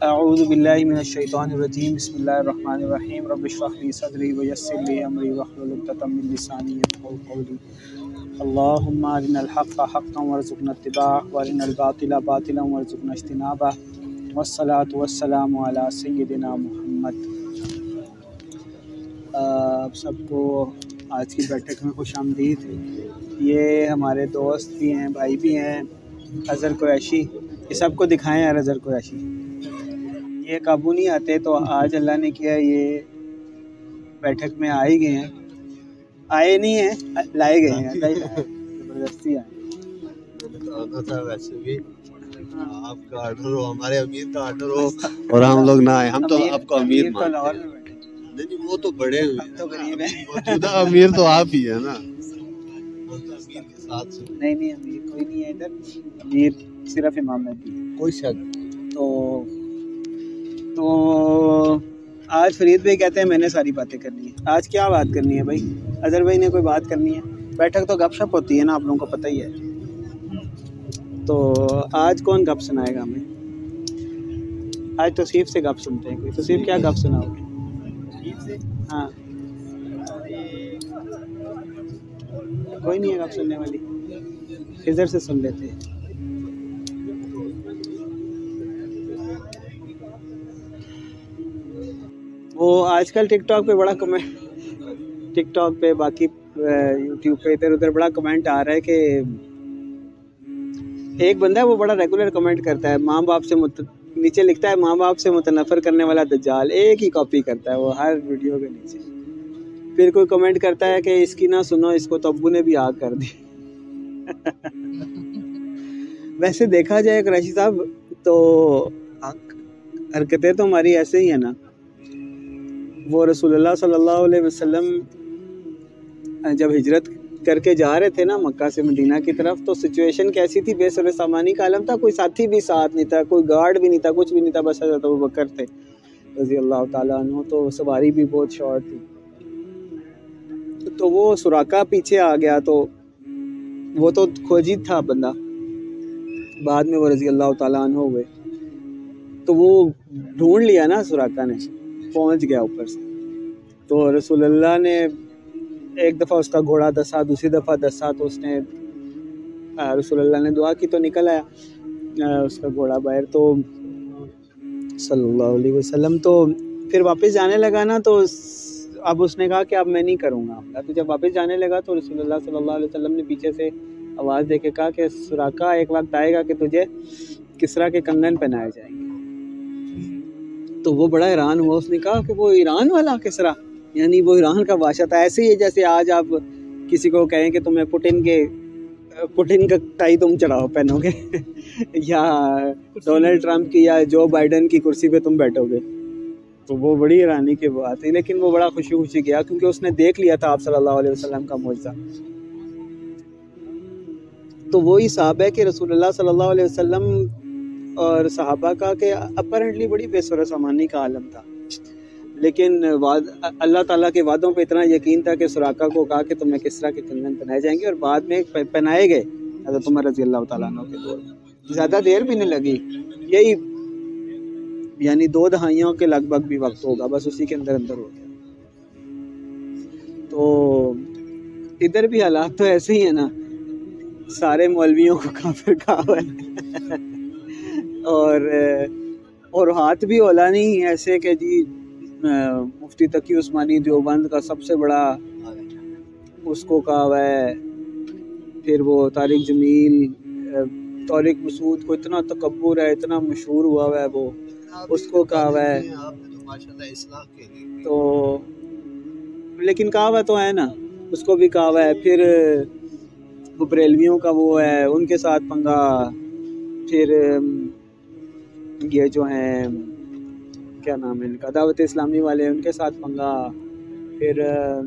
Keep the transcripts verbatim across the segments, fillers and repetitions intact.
اعوذ باللہ من الشیطان الرجیم بسم اللہ الرحمن الرحیم رب اشرح لی صدری ویسر لی امری واحلل عقدۃ من لسانی یفقهوا قولی اللهم ارنا الحق حقا وارزقنا اتباعه وارنا الباطل باطلا وارزقنا اجتنابه والصلاة والسلام علی سیدنا محمد۔ آپ سب کو آج کی بیٹھک میں خوش آمدید۔ یہ ہمارے دوست بھی ہیں، بھائی بھی ہیں، اظہر قریشی۔ یہ سب کو دکھائیں یار اظہر قریشی، یہ قابو نہیں آتے، تو آج اللہ نے کیا یہ بیٹھک میں آئے گئے ہیں، آئے نہیں ہیں لائے گئے ہیں، زبردستی آئے۔ آنا تھا ویسے بھی، آپ کا آرڈر ہو، ہمارے امیر کا آرڈر ہو اور ہم لوگ نہ آئے، ہم تو آپ کو امیر مانتے ہیں۔ نہیں وہ تو بڑے ہوئے، موجودہ امیر تو آپ ہی ہے نا۔ نہیں نہیں امیر کوئی نہیں ہے ادھر، امیر صرف امام مہدی ہے، کوئی شک۔ تو تو آج فرید بھائی کہتے ہیں میں نے ساری باتیں کرنی ہے۔ آج کیا بات کرنی ہے بھائی؟ اظہر بھائی نے کوئی بات کرنی ہے؟ بیٹھک تو گپ شپ ہوتی ہے نا، آپ لوگوں کو پتہ ہی ہے۔ تو آج کون گپ سنائے گا ہمیں؟ آج توصیف سے گپ سنتے ہیں۔ کوئی توصیف کیا گپ سناؤ گے؟ ہاں کوئی نہیں ہے گپ سننے والی، ادھر سے سن لیتے ہیں۔ وہ آج کل ٹک ٹاک پہ بڑا کمنٹ، ٹک ٹاک پہ باقی یوٹیوب پہ ادھر ادھر بڑا کمنٹ آ رہا ہے کہ ایک بندہ ہے وہ بڑا ریگولر کمنٹ کرتا ہے، ماں باپ سے مت... نیچے لکھتا ہے ماں باپ سے متنفر کرنے والا دجال، ایک ہی کاپی کرتا ہے وہ ہر ویڈیو کے نیچے۔ پھر کوئی کمنٹ کرتا ہے کہ اس کی نہ سنو، اس کو تو ابو نے بھی آگ کر دی۔ ویسے دیکھا جائے قریشی صاحب تو حرکتیں تو ہماری ایسے ہی ہیں نا۔ وہ رسول اللہ صلی اللہ علیہ وسلم جب ہجرت کر کے جا رہے تھے نا مکہ سے مدینہ کی طرف، تو سچویشن کیسی تھی؟ بے سر سامانی کا عالم تھا، کوئی ساتھی بھی ساتھ نہیں تھا، کوئی گارڈ بھی نہیں تھا، کچھ بھی نہیں تھا، بس حضرت ابوبکر تھے رضی اللہ تعالیٰ عنہ، تو سواری بھی بہت شارٹ تھی۔ تو وہ سراقہ پیچھے آ گیا، تو وہ تو کھوجی تھا بندہ، بعد میں وہ رضی اللہ تعالیٰ عنہ ہوئے، تو وہ ڈھونڈ لیا نا سراقہ نے، پہنچ گیا اوپر سے۔ تو رسول اللہ نے ایک دفعہ اس کا گھوڑا دسا، دوسری دفعہ دسا، تو اس نے رسول اللہ نے دعا کی تو نکل آیا اس کا گھوڑا باہر، تو صلی اللہ علیہ وسلم تو پھر واپس جانے لگا نا، تو اب اس نے کہا کہ اب میں نہیں کروں گا۔ تو جب واپس جانے لگا تو رسول اللہ صلی اللہ علیہ وسلم نے پیچھے سے آواز دے کے کہا کہ سراقہ ایک وقت آئے گا کہ تجھے کسرا کے کنگن پہنائے جائیں گے۔ تو وہ بڑا حیران ہوا، اس نے کہا کہ وہ ایران والا کسرا، یعنی وہ ایران کا بادشاہ تھا۔ ایسے ہی ہے جیسے آج آپ کسی کو کہیں کہ تمہیں پوٹن کے پوٹن کا ٹائی تم چڑھاؤ پہنو گے یا ڈونلڈ ٹرمپ کی یا جو بائیڈن کی کرسی پہ تم بیٹھو گے، تو وہ بڑی حیرانی کی بات ہے۔ لیکن وہ بڑا خوشی خوشی گیا کیونکہ اس نے دیکھ لیا تھا آپ صلی اللہ علیہ وسلم کا معجزہ۔ تو وہی صاحب ہے کہ رسول اللہ صلی اللہ علیہ وسلم اور صحابہ کا کہ اپیرنٹلی بڑی بے سر و سامانی کا عالم تھا، لیکن اللہ تعالیٰ کے وعدوں پہ اتنا یقین تھا کہ سراقہ کو کہا کہ تمہیں کسرا کے کنگن پہنائے جائیں گے، اور بعد میں پہنائے گئے حضرت عمر رضی اللہ تعالیٰ عنہ کے دور میں۔ زیادہ دیر بھی نہیں لگی، یہی یعنی دو دہائیوں کے لگ بھگ بھی وقت ہوگا، بس اسی کے اندر اندر ہو گیا۔ تو ادھر بھی حالات تو ایسے ہی ہیں نا، سارے مولویوں کو کافر کہا ہوا ہے اور اور ہاتھ بھی اولا نہیں ایسے کہ جی مفتی تقی عثمانی دیوبند کا سب سے بڑا اس کو کہا ہوا ہے، پھر وہ طارق جمیل، طارق مسعود کو اتنا تکبر ہے، اتنا مشہور ہوا ہوا ہے، وہ اس کو کہا ہوا ہے۔ تو لیکن کہا ہوا تو ہے نا، اس کو بھی کہا ہوا ہے۔ پھر وہ بریلویوں کا وہ ہے، ان کے ساتھ پنگا، پھر یہ جو ہیں کیا نام ہے ان کا، دعوت اسلامی والے، ان کے ساتھ پنگا، پھر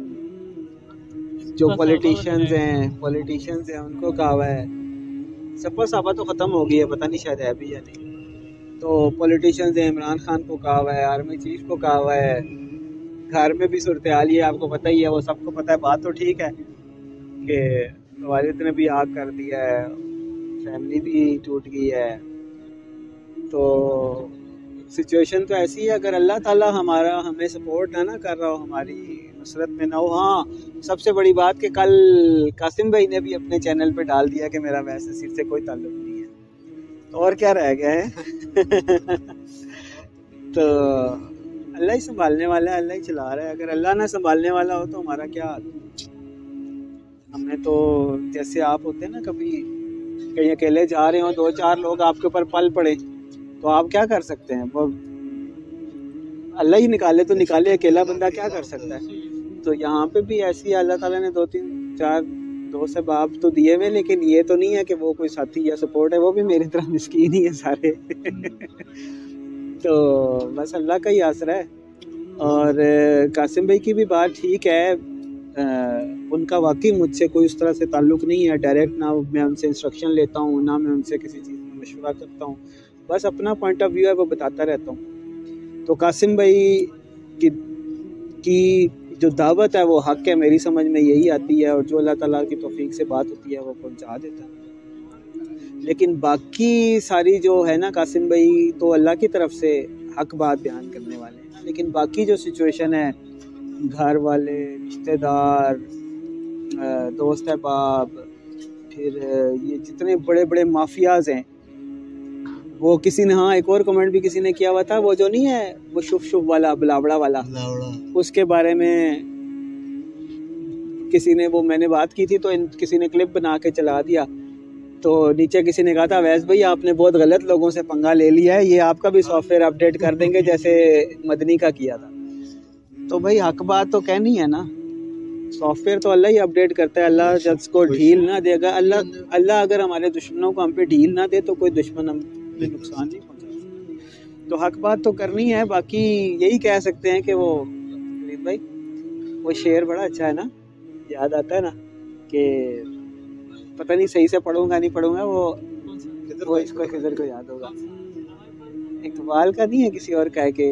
جو پولیٹیشنز ہیں پولیٹیشنز ہیں ان کو کہا ہوا ہے۔ سپا صحابہ تو ختم ہو گئی ہے، پتہ نہیں شاید ہے بھی یا نہیں۔ تو پولیٹیشنز ہیں، عمران خان کو کہا ہوا ہے، آرمی چیف کو کہا ہوا ہے، گھر میں بھی صورتحال یہ آپ کو پتہ ہی ہے، وہ سب کو پتہ ہے۔ بات تو ٹھیک ہے کہ والد نے بھی آگ کر دیا ہے، فیملی بھی ٹوٹ گئی ہے، تو سچویشن تو ایسی ہے، اگر اللہ تعالیٰ ہمارا ہمیں سپورٹ نہ نہ کر رہا ہو، ہماری نصرت میں نہ ہو. ہاں سب سے بڑی بات کہ کل قاسم بھائی نے بھی اپنے چینل پہ ڈال دیا کہ میرا ویسے سر سے کوئی تعلق نہیں ہے، تو اور کیا رہ گیا ہے. تو اللہ ہی سنبھالنے والا ہے، اللہ ہی چلا رہا ہے. اگر اللہ نہ سنبھالنے والا ہو تو ہمارا کیا حال. ہمیں تو جیسے آپ ہوتے ہیں نا، کبھی کہیں اکیلے جا رہے ہوں، دو چار لوگ آپ کے اوپر پل پڑے تو آپ کیا کر سکتے ہیں؟ وہ اللہ ہی نکالے تو نکالے، اکیلا بندہ کیا کر سکتا ہے؟ تو یہاں پہ بھی ایسی اللہ تعالیٰ نے دو تین چار دوست احباب تو دیے ہوئے، لیکن یہ تو نہیں ہے کہ وہ کوئی ساتھی یا سپورٹ ہے، وہ بھی میری طرح مسکین ہی ہے سارے. تو بس اللہ کا ہی آسرا ہے. اور قاسم بھائی کی بھی بات ٹھیک ہے، ان کا واقعی مجھ سے کوئی اس طرح سے تعلق نہیں ہے ڈائریکٹ، نہ میں ان سے انسٹرکشن لیتا ہوں، نہ میں ان سے کسی چیز میں مشورہ کرتا ہوں، بس اپنا پوائنٹ آف ویو ہے وہ بتاتا رہتا ہوں. تو قاسم بھائی کی کی جو دعوت ہے وہ حق ہے، میری سمجھ میں یہی آتی ہے، اور جو اللہ تعالیٰ کی توفیق سے بات ہوتی ہے وہ پہنچا دیتا ہے. لیکن باقی ساری جو ہے نا، قاسم بھائی تو اللہ کی طرف سے حق بات بیان کرنے والے ہیں، لیکن باقی جو سچویشن ہے، گھر والے، رشتہ دار، دوست احباب، پھر یہ جتنے بڑے بڑے مافیاز ہیں، وہ کسی نے، ہاں ایک اور کمنٹ بھی کسی نے کیا ہوا تھا، وہ جو نہیں ہے وہ شف شف والا بلاوڑا والا، اس کے بارے میں کسی نے، وہ میں نے بات کی تھی تو کسی نے کلپ بنا کے چلا دیا، تو نیچے کسی نے کہا تھا ویس بھائی آپ نے بہت غلط لوگوں سے پنگا لے لیا ہے، یہ آپ کا بھی سافٹ ویئر اپ ڈیٹ کر دیں گے جیسے مدنی کا کیا تھا. تو بھائی حق بات تو کہنی ہے نا، سافٹ ویئر تو اللہ ہی اپ ڈیٹ کرتا ہے. اللہ جب کو ڈھیل نہ دے گا، اللہ اللہ اگر ہمارے دشمنوں کو ہم پہ ڈھیل نہ دے تو کوئی دشمن ہم پہ نقصان نہیں پہنچا سکتا. تو حق بات تو کرنی ہے. باقی یہی کہہ سکتے ہیں کہ وہ فرید بھائی وہ شعر بڑا اچھا ہے نا، یاد آتا ہے نا کہ پتہ نہیں صحیح سے پڑھوں گا نہیں پڑھوں گا، وہ وہ اس کو خضر کو یاد ہوگا، اقبال کا نہیں ہے کسی اور کا ہے کہ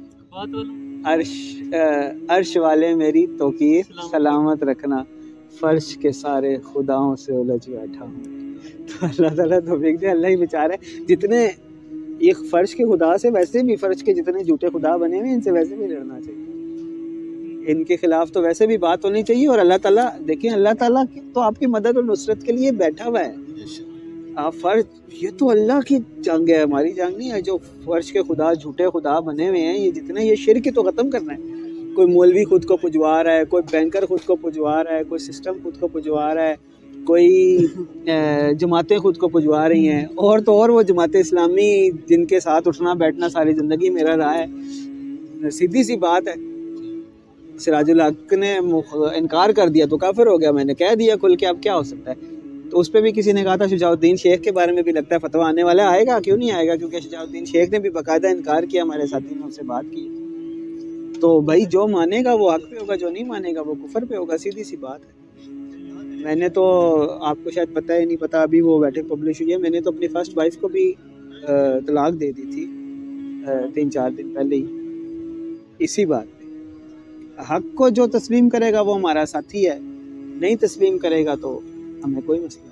عرش عرش والے میری توقیر سلامت رکھنا، فرش کے سارے خداؤں سے الجھ بیٹھا ہوں. تو اللہ تعالیٰ توفیق دے. اللہ ہی بیچارے جتنے ایک فرش کے خدا سے، ویسے بھی فرش کے جتنے جھوٹے خدا بنے ہوئے ان سے ویسے بھی لڑنا چاہیے، ان کے خلاف تو ویسے بھی بات ہونی چاہیے. اور اللہ تعالیٰ دیکھیں، اللہ تعالیٰ تو آپ کی مدد اور نصرت کے لیے بیٹھا ہوا ہے. آپ فرش، یہ تو اللہ کی جنگ ہے، ہماری جنگ نہیں ہے. جو فرش کے خدا، جھوٹے خدا بنے ہوئے ہیں، یہ جتنے، یہ شرک تو ختم کرنا ہے. کوئی مولوی خود کو پجوا رہا ہے، کوئی بینکر خود کو پجوا رہا ہے، کوئی سسٹم خود کو پجوا رہا ہے، کوئی جماعتیں خود کو پجوا رہی ہیں، اور تو اور وہ جماعت اسلامی جن کے ساتھ اٹھنا بیٹھنا ساری زندگی میرا رہا ہے. سیدھی سی بات ہے، سراج الحق نے انکار کر دیا تو کافر ہو گیا. میں نے کہہ دیا کھل کے، اب کیا ہو سکتا ہے. تو اس پہ بھی کسی نے کہا تھا شجاع الدین شیخ کے بارے میں بھی لگتا ہے فتویٰ آنے والا، آئے گا کیوں نہیں آئے گا، کیونکہ شجاع الدین شیخ نے بھی باقاعدہ انکار کیا، ہمارے ساتھی نے اس سے بات کی. تو بھائی جو مانے گا وہ حق پہ ہوگا، جو نہیں مانے گا وہ کفر پہ ہوگا، سیدھی سی بات ہے. میں نے تو آپ کو شاید پتہ ہی نہیں پتا، ابھی وہ بیٹھے پبلش ہوئی ہے، میں نے تو اپنی فرسٹ وائف کو بھی طلاق دے دی تھی تین چار دن پہلے ہی، اسی بات پہ. حق کو جو تسلیم کرے گا وہ ہمارا ساتھی ہے، نہیں تسلیم کرے گا تو ہمیں کوئی مسئلہ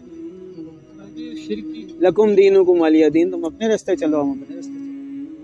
نہیں. لکم دینکم ولی دین، تم اپنے راستے چلو، ہم اپنے راستے چلو.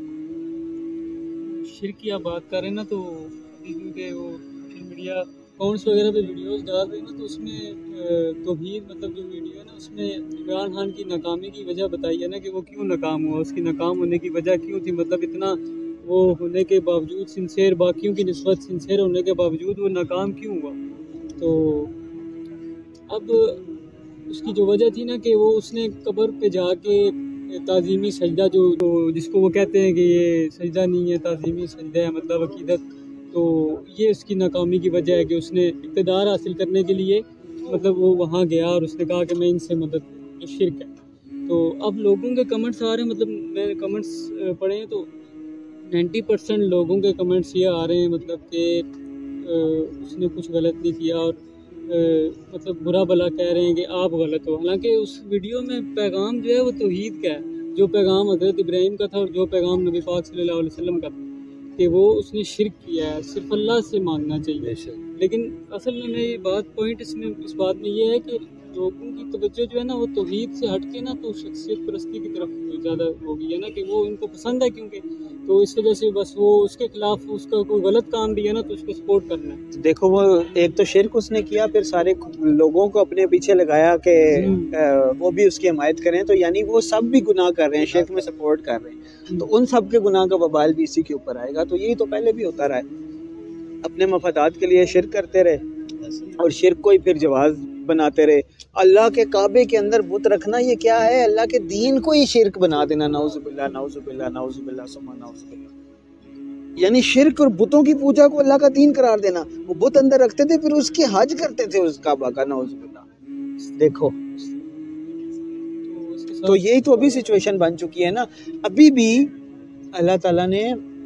شرک کی آپ بات کر رہے ہیں نا، تو کیونکہ وہ سوشل میڈیا اکاؤنٹس وغیرہ پہ ویڈیوز ڈال رہے ہیں نا، تو اس میں توحید مطلب جو ویڈیو ہے نا، اس میں عمران خان کی ناکامی کی وجہ بتائی ہے نا کہ وہ کیوں ناکام ہوا، اس کی ناکام ہونے کی وجہ کیوں تھی، مطلب اتنا وہ ہونے کے باوجود سنسیئر، باقیوں کی نسبت سنسیئر ہونے کے باوجود وہ ناکام کیوں ہوا. تو اب اس کی جو وجہ تھی نا کہ وہ اس نے قبر پہ جا کے تعظیمی سجدہ، جو جس کو وہ کہتے ہیں کہ یہ سجدہ نہیں ہے، تعظیمی سجدہ ہے مطلب عقیدت، تو یہ اس کی ناکامی کی وجہ ہے کہ اس نے اقتدار حاصل کرنے کے لیے مطلب وہ وہاں گیا اور اس نے کہا کہ میں ان سے مدد، جو شرک ہے. تو اب لوگوں کے کمنٹس آ رہے ہیں، مطلب میں نے کمنٹس پڑھے ہیں تو نائنٹی پرسینٹ لوگوں کے کمنٹس یہ آ رہے ہیں مطلب کہ اس نے کچھ غلط نہیں کیا، اور مطلب برا بھلا کہہ رہے ہیں کہ آپ غلط ہو. حالانکہ اس ویڈیو میں پیغام جو ہے وہ توحید کا ہے، جو پیغام حضرت ابراہیم کا تھا اور جو پیغام نبی پاک صلی اللہ علیہ وسلم کا تھا، کہ وہ اس نے شرک کیا ہے، صرف اللہ سے مانگنا چاہیے. لیکن اصل میں میری بات پوائنٹ اس میں اس بات میں یہ ہے کہ لوگوں کی توجہ جو ہے نا وہ توحید سے ہٹ کے نا تو شخصیت پرستی کی طرف زیادہ ہو گئی ہے نا کہ وہ ان کو پسند ہے کیونکہ تو اس وجہ سے بس وہ اس کے خلاف اس کا کوئی غلط کام بھی ہے نا تو اس کو سپورٹ کرنا ہے. دیکھو وہ ایک تو شرک اس نے کیا، پھر سارے لوگوں کو اپنے پیچھے لگایا کہ وہ بھی اس کی حمایت کریں، تو یعنی وہ سب بھی گناہ کر رہے ہیں، شرک میں سپورٹ کر رہے ہیں، تو ان سب کے گناہ کا وبال بھی اسی کے اوپر آئے گا. تو یہی تو پہلے بھی ہوتا رہا ہے، اپنے مفادات کے لیے شرک کرتے رہے اور شرک کو ہی پھر جواز بناتے رہے. اللہ کے کعبے کے اندر بت رکھنا یہ کیا ہے؟ اللہ کے دین کو ہی شرک بنا دینا. نعوذ باللہ نعوذ باللہ نعوذ باللہ ثم نعوذ باللہ. یعنی شرک اور بتوں کی پوجا کو اللہ کا دین قرار دینا. وہ بت اندر رکھتے تھے پھر اس کے حج کرتے تھے اس کعبہ کا. نعوذ باللہ. دیکھو تو یہی تو ابھی سچویشن بن چکی ہے نا. ابھی بھی اللہ تعالیٰ نے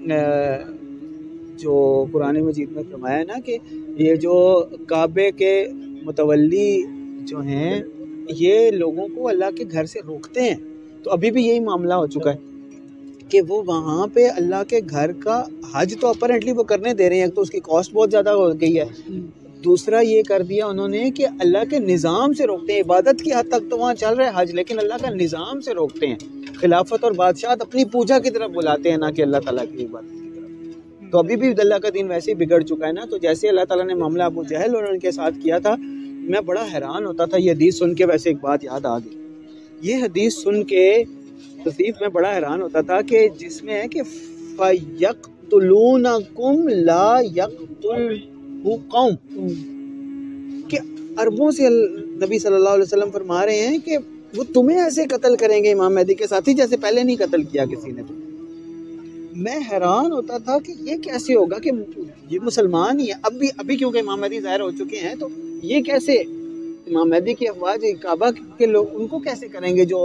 جو قرآن مجید میں فرمایا ہے نا کہ یہ جو کعبے کے متولی جو ہیں یہ لوگوں کو اللہ کے گھر سے روکتے ہیں، تو ابھی بھی یہی معاملہ ہو چکا ہے کہ وہ وہاں پہ اللہ کے گھر کا حج تو اپرنٹلی وہ کرنے دے رہے ہیں، ایک تو اس کی کاسٹ بہت زیادہ ہو گئی ہے، دوسرا یہ کر دیا انہوں نے کہ اللہ کے نظام سے روکتے ہیں. عبادت کی حد تک تو وہاں چل رہا ہے حج، لیکن اللہ کا نظام سے روکتے ہیں. خلافت اور بادشاہت اپنی پوجا کی طرف بلاتے ہیں، نہ کہ اللہ تعالیٰ کی عبادت کی طرف. تو ابھی بھی اللہ کا دین ویسے ہی بگڑ چکا ہے نا. تو جیسے اللہ تعالیٰ نے معاملہ ابو جہل اور ان کے ساتھ کیا تھا، میں بڑا حیران ہوتا تھا. یہ حدیث سن کے ویسے ایک بات یاد آ گئی. یہ حدیث سن کے تصیف میں بڑا حیران ہوتا تھا کہ جس میں ہے کہ فَيَقْتُلُونَكُمْ لَا يَقْتُلْهُ قَوْمٌ، کہ عربوں سے نبی صلی اللہ علیہ وسلم فرما رہے ہیں کہ وہ تمہیں ایسے قتل کریں گے امام مہدی کے ساتھی جیسے پہلے نہیں قتل کیا کسی نے. میں حیران ہوتا تھا کہ یہ کیسے ہوگا کہ یہ مسلمان ہی ہے اب بھی ابھی کیونکہ امام مہدی ظاہر ہو چکے ہیں، تو یہ کیسے امام مہدی کی افواج کعبہ کے لوگ ان کو کیسے کریں گے جو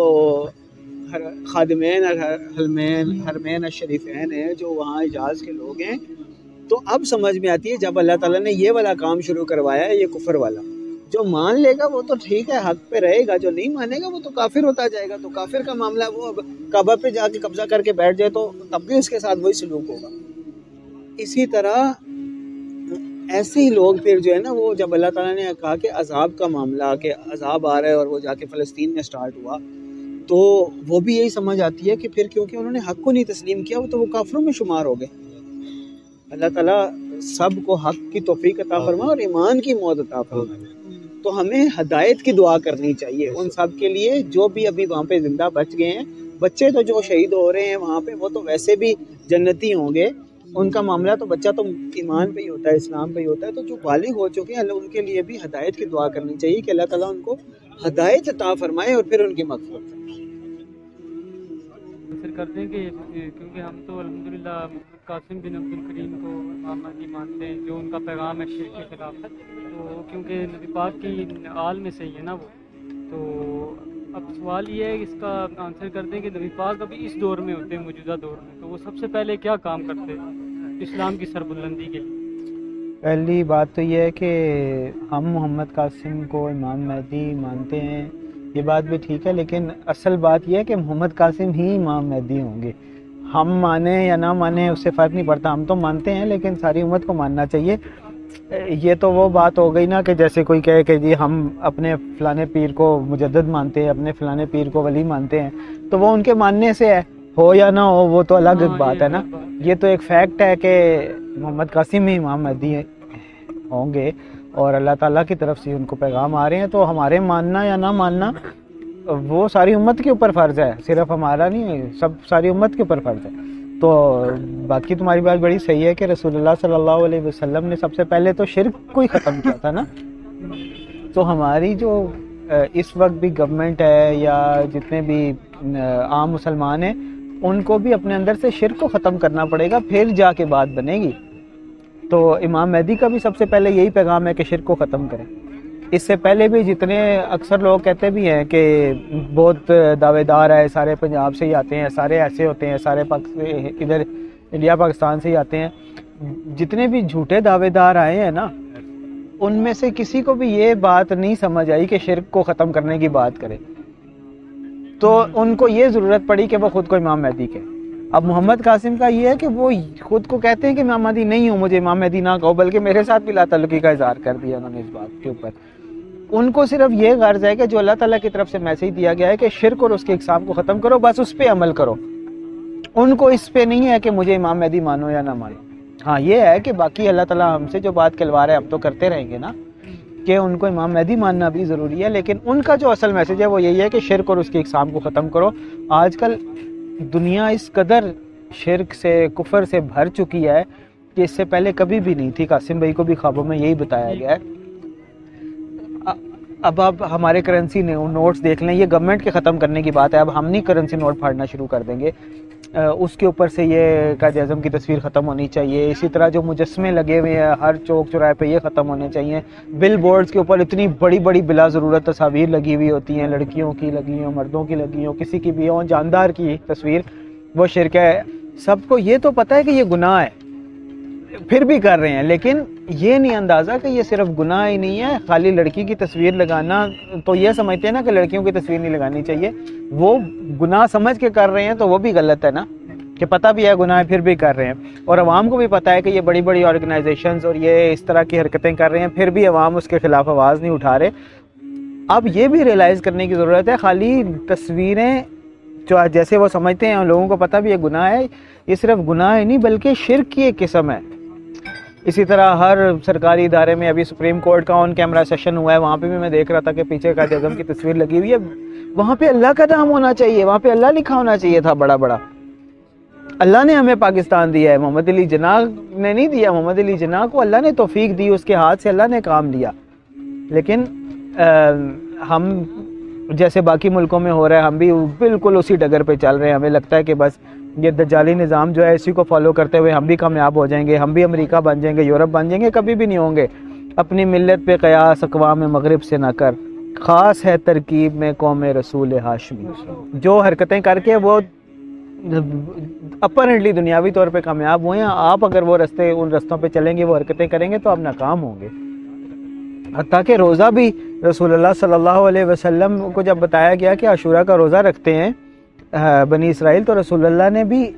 خادمین حرمین حرمین الشریفین ہیں، جو وہاں حجاز کے لوگ ہیں. تو اب سمجھ میں آتی ہے جب اللہ تعالیٰ نے یہ والا کام شروع کروایا ہے، یہ کفر والا. جو مان لے گا وہ تو ٹھیک ہے، حق پہ رہے گا، جو نہیں مانے گا وہ تو کافر ہوتا جائے گا. تو کافر کا معاملہ وہ اب کعبہ پہ جا کے قبضہ کر کے بیٹھ جائے تو تب بھی اس کے ساتھ وہی سلوک ہوگا. اسی طرح ایسے ہی لوگ پھر جو ہے نا وہ جب اللہ تعالیٰ نے کہا کہ عذاب کا معاملہ کہ عذاب آ رہا ہے اور وہ جا کے فلسطین میں سٹارٹ ہوا، تو وہ بھی یہی سمجھ آتی ہے کہ پھر کیونکہ انہوں نے حق کو نہیں تسلیم کیا وہ تو وہ کافروں میں شمار ہو گئے. اللہ تعالیٰ سب کو حق کی توفیق عطا فرمائے اور ایمان کی موت عطا فرمائے. تو ہمیں ہدایت کی دعا کرنی چاہیے ان سب کے لیے جو بھی ابھی وہاں پہ زندہ بچ گئے ہیں. بچے تو جو شہید ہو رہے ہیں وہاں پہ وہ تو ویسے بھی جنتی ہوں گے، ان کا معاملہ تو بچہ تو ایمان پہ ہی ہوتا ہے، اسلام پہ ہی ہوتا ہے. تو جو بالغ ہو چکے ہیں اللہ ان کے لیے بھی ہدایت کی دعا کرنی چاہیے کہ اللہ تعالیٰ ان کو ہدایت عطا فرمائے اور پھر ان کی مغفرت فرمائے. پھر کرتے ہیں کہ کیونکہ ہم تو الحمدللہ محمد قاسم بن عبد الکریم کو امام مہدی مانتے ہیں، جو ان کا پیغام ہے شرک کے خلاف ہے، تو کیونکہ نبی پاک کی آل میں سے ہی ہے نا وہ. تو اب سوال یہ ہے کہ اس کا آنسر کرتے ہیں کہ نبی پاک ابھی اس دور میں ہوتے ہیں، موجودہ دور میں، تو وہ سب سے پہلے کیا کام کرتے ہیں اسلام کی سربلندی کے لیے؟ پہلی بات تو یہ ہے کہ ہم محمد قاسم کو امام مہدی مانتے ہیں، یہ بات بھی ٹھیک ہے، لیکن اصل بات یہ ہے کہ محمد قاسم ہی امام مہدی ہوں گے. ہم مانیں یا نہ مانیں اس سے فرق نہیں پڑتا، ہم تو مانتے ہیں لیکن ساری امت کو ماننا چاہیے. یہ تو وہ بات ہو گئی نا کہ جیسے کوئی کہے کہ جی ہم اپنے فلانے پیر کو مجدد مانتے ہیں، اپنے فلانے پیر کو ولی مانتے ہیں، تو وہ ان کے ماننے سے ہے، ہو یا نہ ہو وہ تو الگ ایک بات ہے نا. یہ تو ایک فیکٹ ہے کہ محمد قاسم ہی امام مہدی ہوں گے اور اللہ تعالیٰ کی طرف سے ان کو پیغام آ رہے ہیں. تو ہمارے ماننا یا نہ ماننا وہ ساری امت کے اوپر فرض ہے، صرف ہمارا نہیں، سب ساری امت کے اوپر فرض ہے. تو باقی تمہاری بات بڑی صحیح ہے کہ رسول اللہ صلی اللہ علیہ وسلم نے سب سے پہلے تو شرک کو ہی ختم کیا تھا نا. تو ہماری جو اس وقت بھی گورنمنٹ ہے یا جتنے بھی عام مسلمان ہیں ان کو بھی اپنے اندر سے شرک کو ختم کرنا پڑے گا، پھر جا کے بات بنے گی. تو امام مہدی کا بھی سب سے پہلے یہی پیغام ہے کہ شرک کو ختم کریں. اس سے پہلے بھی جتنے اکثر لوگ کہتے بھی ہیں کہ بہت دعوے دار ہے، سارے پنجاب سے ہی آتے ہیں، سارے ایسے ہوتے ہیں، سارے ادھر انڈیا پاکستان سے ہی آتے ہیں، جتنے بھی جھوٹے دعوے دار آئے ہیں نا ان میں سے کسی کو بھی یہ بات نہیں سمجھ آئی کہ شرک کو ختم کرنے کی بات کرے. تو ان کو یہ ضرورت پڑی کہ وہ خود کو امام مہدی کہیں. اب محمد قاسم کا یہ ہے کہ وہ خود کو کہتے ہیں کہ میں امام مہدی نہیں ہوں، مجھے امام مہدی نہ کہو، بلکہ میرے ساتھ بھی لا تعلقی کا اظہار کر دیا انہوں نے اس بات کے اوپر. ان کو صرف یہ غرض ہے کہ جو اللہ تعالیٰ کی طرف سے میسیج دیا گیا ہے کہ شرک اور اس کے اقسام کو ختم کرو، بس اس پہ عمل کرو. ان کو اس پہ نہیں ہے کہ مجھے امام مہدی مانو یا نہ مانو. ہاں یہ ہے کہ باقی اللہ تعالیٰ ہم سے جو بات کلوا رہے ہیں اب تو کرتے رہیں گے نا کہ ان کو امام مہدی ماننا بھی ضروری ہے، لیکن ان کا جو اصل میسیج ہے وہ یہی ہے کہ شرک اور اس کے اقسام کو ختم کرو. آج کل دنیا اس قدر شرک سے کفر سے بھر چکی ہے کہ اس سے پہلے کبھی بھی نہیں تھی. قاسم بھائی کو بھی خوابوں میں یہی بتایا گیا ہے. اب آپ ہمارے کرنسی نوٹس دیکھ لیں، یہ گورنمنٹ کے ختم کرنے کی بات ہے. اب ہم نہیں کرنسی نوٹ پھاڑنا شروع کر دیں گے. اس کے اوپر سے یہ قائد اعظم کی تصویر ختم ہونی چاہیے. اسی طرح جو مجسمے لگے ہوئے ہیں ہر چوک چوراہے پہ یہ ختم ہونے چاہیے. بل بورڈز کے اوپر اتنی بڑی بڑی بلا ضرورت تصاویر لگی ہوئی ہوتی ہیں، لڑکیوں کی لگی ہوں، مردوں کی لگی ہوں، کسی کی بھی ہوں، جاندار کی تصویر، وہ شرک ہے. سب کو یہ تو پتہ ہے کہ یہ گناہ ہے، پھر بھی کر رہے ہیں. لیکن یہ نہیں اندازہ کہ یہ صرف گناہ ہی نہیں ہے. خالی لڑکی کی تصویر لگانا تو یہ سمجھتے ہیں نا کہ لڑکیوں کی تصویر نہیں لگانی چاہیے، وہ گناہ سمجھ کے کر رہے ہیں تو وہ بھی غلط ہے نا، کہ پتہ بھی ہے گناہ پھر بھی کر رہے ہیں. اور عوام کو بھی پتہ ہے کہ یہ بڑی بڑی آرگنائزیشنز اور یہ اس طرح کی حرکتیں کر رہے ہیں، پھر بھی عوام اس کے خلاف آواز نہیں اٹھا رہے. اب یہ بھی ریئلائز کرنے کی ضرورت ہے خالی تصویریں جو جیسے وہ سمجھتے ہیں لوگوں کو پتہ بھی ہے گناہ ہے، یہ صرف گناہ ہی نہیں بلکہ شرک کی ایک قسم ہے. اسی طرح ہر سرکاری ادارے میں ابھی سپریم کورٹ کا آن کیمرہ سیشن ہوا ہے، وہاں پہ بھی میں دیکھ رہا تھا کہ پیچھے قائد اعظم کی تصویر لگی ہوئی ہے. وہاں پہ اللہ کا نام ہونا چاہیے، وہاں پہ اللہ لکھا ہونا چاہیے تھا بڑا بڑا. اللہ نے ہمیں پاکستان دیا ہے، محمد علی جناح نے نہیں دیا. محمد علی جناح کو اللہ نے توفیق دی، اس کے ہاتھ سے اللہ نے کام دیا. لیکن ہم جیسے باقی ملکوں میں ہو رہا ہے ہم بھی بالکل اسی ڈگر پہ چل رہے ہیں. ہمیں لگتا ہے کہ بس یہ دجالی نظام جو ہے اسی کو فالو کرتے ہوئے ہم بھی کامیاب ہو جائیں گے، ہم بھی امریکہ بن جائیں گے، یورپ بن جائیں گے. کبھی بھی نہیں ہوں گے. اپنی ملت پہ قیاس اقوام مغرب سے نہ کر، خاص ہے ترکیب میں قوم رسول ہاشمی. جو حرکتیں کر کے وہ اپرنٹلی دنیاوی طور پہ کامیاب ہوئے ہیں، آپ اگر وہ رستے ان رستوں پہ چلیں گے، وہ حرکتیں کریں گے تو آپ ناکام ہوں گے. حتیٰ کہ روزہ بھی رسول اللہ صلی اللہ علیہ وسلم کو جب بتایا گیا کہ عاشورہ کا روزہ رکھتے ہیں بنی اسرائیل، تو رسول اللہ نے بھی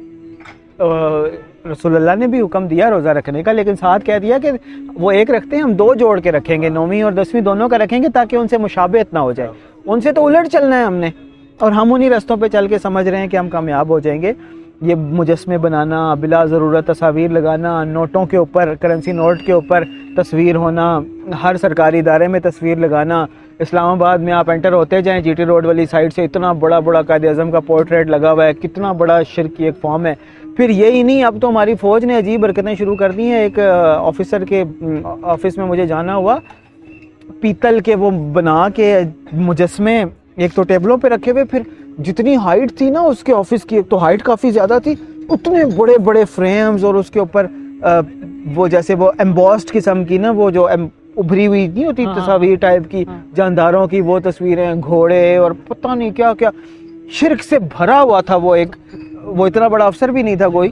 رسول اللہ نے بھی حکم دیا روزہ رکھنے کا، لیکن ساتھ کہہ دیا کہ وہ ایک رکھتے ہیں ہم دو جوڑ کے رکھیں گے، نویں اور دسویں دونوں کا رکھیں گے تاکہ ان سے مشابہت نہ ہو جائے. ان سے تو الٹ چلنا ہے ہم نے، اور ہم انہی رستوں پہ چل کے سمجھ رہے ہیں کہ ہم کامیاب ہو جائیں گے. یہ مجسمے بنانا، بلا ضرورت تصاویر لگانا، نوٹوں کے اوپر، کرنسی نوٹ کے اوپر تصویر ہونا، ہر سرکاری ادارے میں تصویر لگانا. اسلام آباد میں آپ انٹر ہوتے جائیں جی ٹی روڈ والی سائڈ سے اتنا بڑا بڑا قائد اعظم کا پورٹریٹ لگا ہوا ہے، کتنا بڑا شرک کی ایک فارم ہے. پھر یہی نہیں، اب تو ہماری فوج نے عجیب حرکتیں شروع کر دی ہیں. ایک آفیسر کے آفس میں مجھے جانا ہوا، پیتل کے وہ بنا کے مجسمے ایک تو ٹیبلوں پہ رکھے ہوئے، پھر جتنی ہائٹ تھی نا اس کے آفس کی، ایک تو ہائٹ کافی زیادہ تھی، اتنے بڑے بڑے فریمز، اور اس کے اوپر وہ جیسے وہ ایمبوسڈ قسم کی نا، وہ جو ابھری ہوئی نہیں ہوتی تصاویر ٹائپ کی، جانداروں کی وہ تصویریں، گھوڑے اور پتہ نہیں کیا کیا. شرک سے بھرا ہوا تھا وہ. ایک وہ اتنا بڑا افسر بھی نہیں تھا، کوئی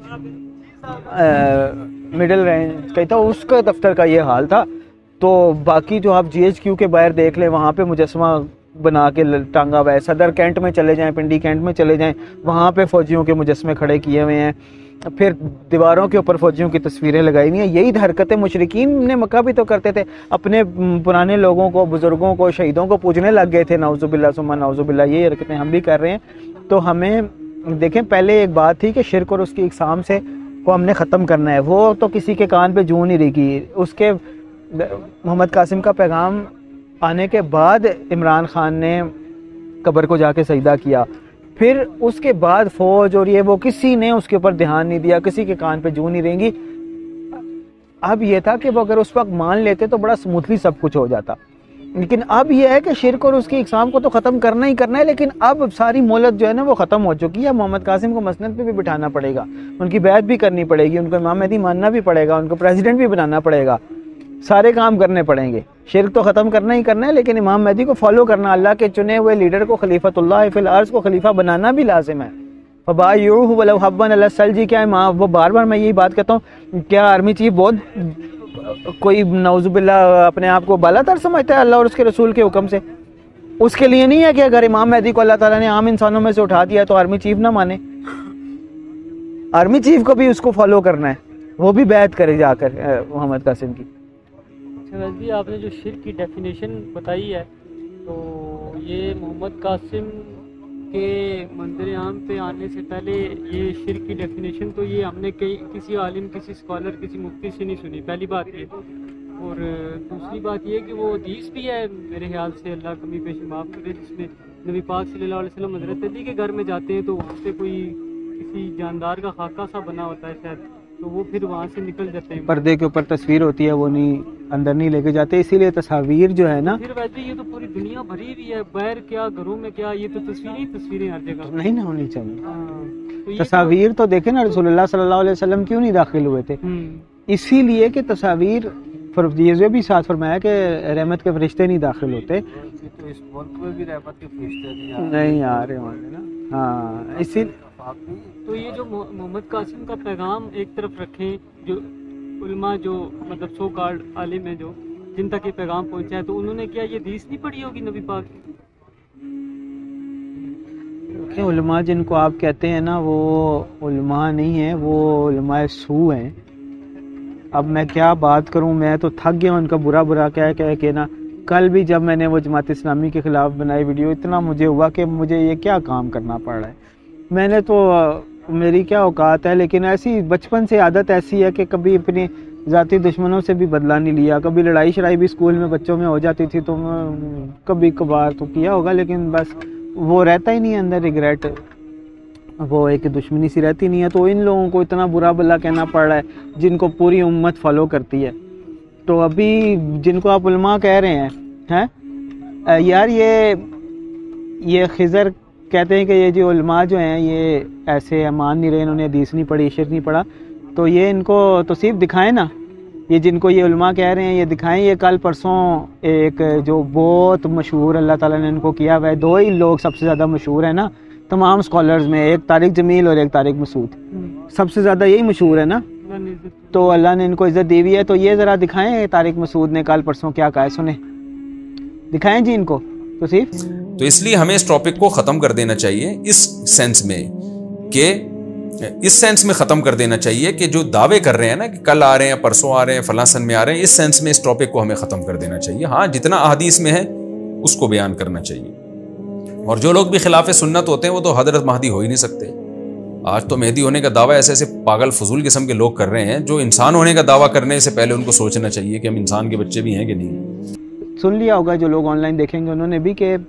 مڈل رینج کا تھا، اس کا دفتر کا یہ حال تھا. تو باقی جو آپ جی ایچ کیو کے باہر دیکھ لیں، وہاں پہ مجسمہ بنا کے ٹانگا ہوا ہے. صدر کینٹ میں چلے جائیں، پنڈی کینٹ میں چلے جائیں، وہاں پہ فوجیوں کے مجسمے کھڑے کیے ہوئے ہیں. پھر دیواروں کے اوپر فوجیوں کی تصویریں لگائی ہوئی ہیں. یہی حرکتیں مشرکین نے مکہ بھی تو کرتے تھے. اپنے پرانے لوگوں کو، بزرگوں کو، شہیدوں کو پوجنے لگ گئے تھے. نعوذ باللہ ثم نعوذ باللہ. یہ حرکتیں ہم بھی کر رہے ہیں. تو ہمیں دیکھیں، پہلے ایک بات تھی کہ شرک اور اس کی اقسام سے کو ہم نے ختم کرنا ہے، وہ تو کسی کے کان پہ جوں نہیں رہی. اس کے محمد قاسم کا پیغام آنے کے بعد عمران خان نے قبر کو جا کے سجدہ کیا. پھر اس کے بعد فوج اور یہ وہ کسی نے اس کے اوپر دھیان نہیں دیا، کسی کے کان پہ جوں نہیں رہیں گی. اب یہ تھا کہ وہ اگر اس وقت مان لیتے تو بڑا سموتھلی سب کچھ ہو جاتا. لیکن اب یہ ہے کہ شرک اور اس کی اقسام کو تو ختم کرنا ہی کرنا ہے. لیکن اب ساری مہلت جو ہے نا وہ ختم ہو چکی ہے. محمد قاسم کو مسند پہ بھی بٹھانا پڑے گا، ان کی بیعت بھی کرنی پڑے گی، ان کو امام مہدی ماننا بھی پڑے گا، ان کو پریزیڈنٹ بھی بنانا پڑے گا، سارے کام کرنے پڑیں گے. شرک تو ختم کرنا ہی کرنا ہے، لیکن امام مہدی کو فالو کرنا، اللہ کے چنے ہوئے لیڈر کو، خلیفۃ اللہ فی الارض کو خلیفہ بنانا بھی لازم ہے. فبایعوہ ولو حبا علی الثلج. کیا امام، وہ بار بار میں یہی بات کہتا ہوں، کیا آرمی چیف بہت کوئی نعوذ باللہ اپنے آپ کو بالا تر سمجھتا ہے اللہ اور اس کے رسول کے حکم سے؟ اس کے لیے نہیں ہے کہ اگر امام مہدی کو اللہ تعالیٰ نے عام انسانوں میں سے اٹھا دیا تو آرمی چیف نہ مانے. آرمی چیف کو بھی اس کو فالو کرنا ہے، وہ بھی بیعت کرے جا کر محمد قاسم کی. اچھا ویسے آپ نے جو شرک کی ڈیفینیشن بتائی ہے تو یہ محمد قاسم کے منظر عام پہ آنے سے پہلے یہ شرک کی ڈیفینیشن تو یہ ہم نے کئی کسی عالم کسی اسکالر کسی مفتی سے نہیں سنی، پہلی بات یہ، اور دوسری بات یہ کہ وہ حدیث بھی ہے میرے خیال سے، اللہ کمی پیش معاف کرے، جس میں نبی پاک صلی اللہ علیہ وسلم حضرت علی کے گھر میں جاتے ہیں تو وہاں پہ کوئی کسی جاندار کا خاکہ سا بنا ہوتا ہے شاید، تو وہ پھر وہاں سے نکل جاتے ہیں، پردے کے اوپر تصویر ہوتی ہے وہ نہیں اندر نہیں لے کے جاتے، اسی لیے تصاویر جو ہے نا، پھر ویسے یہ تو پوری دنیا بھری ہوئی ہے، باہر کیا گھروں میں کیا، یہ تو تصویریں ہی تصویریں ہر جگہ نہیں نہ ہونی چاہیے۔ ہاں، تو یہ تصاویر تو دیکھیں نا رسول اللہ صلی اللہ علیہ وسلم کیوں نہیں داخل ہوئے تھے، ہوں، اسی لیے کہ تصاویر یہ بھی ساتھ فرمایا کہ رحمت کے فرشتے نہیں داخل ہوتے، تو اس ملک میں بھی رحمت کے فرشتے نہیں آ رہے ہوں گے نا، ہاں اسی تو یہ جو محمد قاسم کا پیغام ایک طرف رکھیں، جو علماء جو مطلب سو کارڈ عالم ہیں جو جن تک یہ پیغام پہنچا ہے، تو انہوں نے کیا یہ حدیث نہیں پڑھی ہوگی نبی پاک کی؟ کہ علماء جن کو آپ کہتے ہیں نا وہ علماء نہیں ہیں، وہ علماء سو ہیں۔ اب میں کیا بات کروں، میں تو تھک گیا ان کا برا برا کہہ کہہ کے نا۔ کل بھی جب میں نے وہ جماعت اسلامی کے خلاف بنائی ویڈیو، اتنا مجھے ہوا کہ مجھے یہ کیا کام کرنا پڑ رہا ہے۔ میں نے تو میری کیا اوقات ہے، لیکن ایسی بچپن سے عادت ایسی ہے کہ کبھی اپنی ذاتی دشمنوں سے بھی بدلہ نہیں لیا، کبھی لڑائی شڑائی بھی اسکول میں بچوں میں ہو جاتی تھی تو کبھی کبھار تو کیا ہوگا، لیکن بس وہ رہتا ہی نہیں اندر ریگریٹ، وہ ایک دشمنی سی رہتی نہیں ہے۔ تو ان لوگوں کو اتنا برا بلا کہنا پڑ رہا ہے جن کو پوری امت فالو کرتی ہے۔ تو ابھی جن کو آپ علماء کہہ رہے ہیں ہیں یار، یہ یہ خضر کہتے ہیں کہ یہ جو علماء جو ہیں یہ ایسے مان نہیں رہے، انہوں نے حدیث نہیں پڑھی، شرک نہیں پڑھا، تو یہ ان کو توصیف دکھائیں نا، یہ جن کو یہ علماء کہہ رہے ہیں یہ دکھائیں۔ یہ کل پرسوں ایک جو بہت مشہور اللہ تعالیٰ نے ان کو کیا ہوا ہے، دو ہی لوگ سب سے زیادہ مشہور ہیں نا تمام اسکالرز میں، ایک طارق جمیل اور ایک طارق مسعود، سب سے زیادہ یہی مشہور ہے نا، تو اللہ نے ان کو عزت دی ہوئی ہے۔ تو یہ ذرا دکھائیں طارق مسعود نے کل پرسوں کیا کہا ہے، سنیں، دکھائیں جی ان کو توصیف۔ تو اس لیے ہمیں اس ٹاپک کو ختم کر دینا چاہیے، اس سینس میں کہ اس سینس میں ختم کر دینا چاہیے کہ جو دعوے کر رہے ہیں نا کہ کل آ رہے ہیں، پرسوں آ رہے ہیں، فلاں سن میں آ رہے ہیں، اس سینس میں اس ٹاپک کو ہمیں ختم کر دینا چاہیے۔ ہاں جتنا احادیث میں ہے اس کو بیان کرنا چاہیے، اور جو لوگ بھی خلاف سنت ہوتے ہیں وہ تو حضرت مہدی ہو ہی نہیں سکتے۔ آج تو مہدی ہونے کا دعویٰ ایسے ایسے پاگل فضول قسم کے لوگ کر رہے ہیں، جو انسان ہونے کا دعویٰ کرنے سے پہلے ان کو سوچنا چاہیے کہ ہم انسان کے بچے بھی ہیں کہ نہیں۔ سن لیا ہوگا جو لوگ آن لائن دیکھیں گے انہوں نے بھی کہ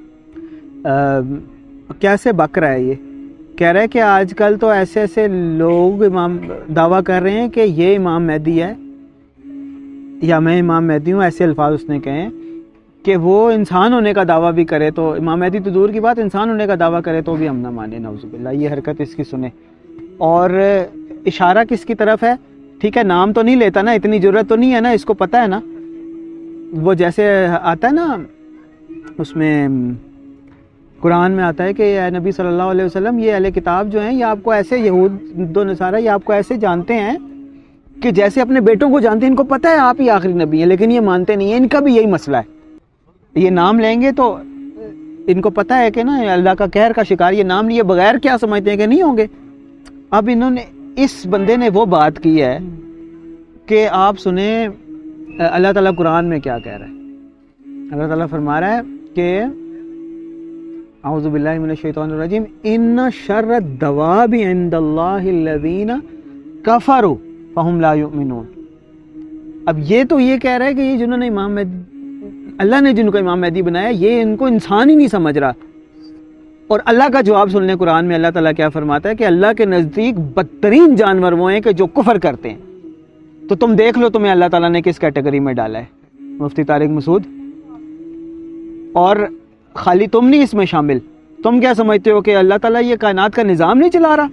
کیسے بک رہا ہے، یہ کہہ رہا ہے کہ آج کل تو ایسے ایسے لوگ امام دعویٰ کر رہے ہیں کہ یہ امام مہدی ہے یا میں امام مہدی ہوں، ایسے الفاظ اس نے کہے ہیں کہ وہ انسان ہونے کا دعویٰ بھی کرے تو امام مہدی تو دور کی بات، انسان ہونے کا دعویٰ کرے تو بھی ہم نہ مانے، نعوذ باللہ۔ یہ حرکت اس کی سنیں، اور اشارہ کس کی طرف ہے؟ ٹھیک ہے نام تو نہیں لیتا نا، اتنی ضرورت تو نہیں ہے نا، اس کو پتہ ہے نا، وہ جیسے آتا ہے نا اس میں قرآن میں آتا ہے کہ اے نبی صلی اللہ علیہ وسلم، یہ اہل کتاب جو ہیں یہ آپ کو ایسے، یہود و نصارہ یہ آپ کو ایسے جانتے ہیں کہ جیسے اپنے بیٹوں کو جانتے ہیں، ان کو پتہ ہے آپ ہی آخری نبی ہیں، لیکن یہ مانتے نہیں ہیں۔ ان کا بھی یہی مسئلہ ہے، یہ نام لیں گے تو ان کو پتہ ہے کہ نا اللہ کا قہر کا شکار، یہ نام لیے بغیر کیا سمجھتے ہیں کہ نہیں ہوں گے۔ اب انہوں نے، اس بندے نے وہ بات کی ہے کہ آپ سنیں اللہ تعالیٰ قرآن میں کیا کہہ رہا ہے۔ اللہ تعالیٰ فرما رہا ہے کہ اعوذ باللہ من الشیطان الرجیم، ان شر الدواب عند اللہ الذین کفروا فہم لا یؤمنون۔ اب یہ تو یہ کہہ رہا ہے کہ یہ جنہوں نے امام مہدی، اللہ نے جن کو امام مہدی بنایا، یہ ان کو انسان ہی نہیں سمجھ رہا۔ اور اللہ کا جواب سن لیں قرآن میں، اللہ تعالیٰ کیا فرماتا ہے کہ اللہ کے نزدیک بدترین جانور وہ ہیں کہ جو کفر کرتے ہیں۔ تو تم دیکھ لو تمہیں اللہ تعالیٰ نے کس کیٹیگری میں ڈالا ہے، مفتی طارق مسعود۔ اور خالی تم نہیں اس میں شامل، تم کیا سمجھتے ہو کہ اللہ تعالیٰ یہ کائنات کا نظام نہیں چلا رہا؟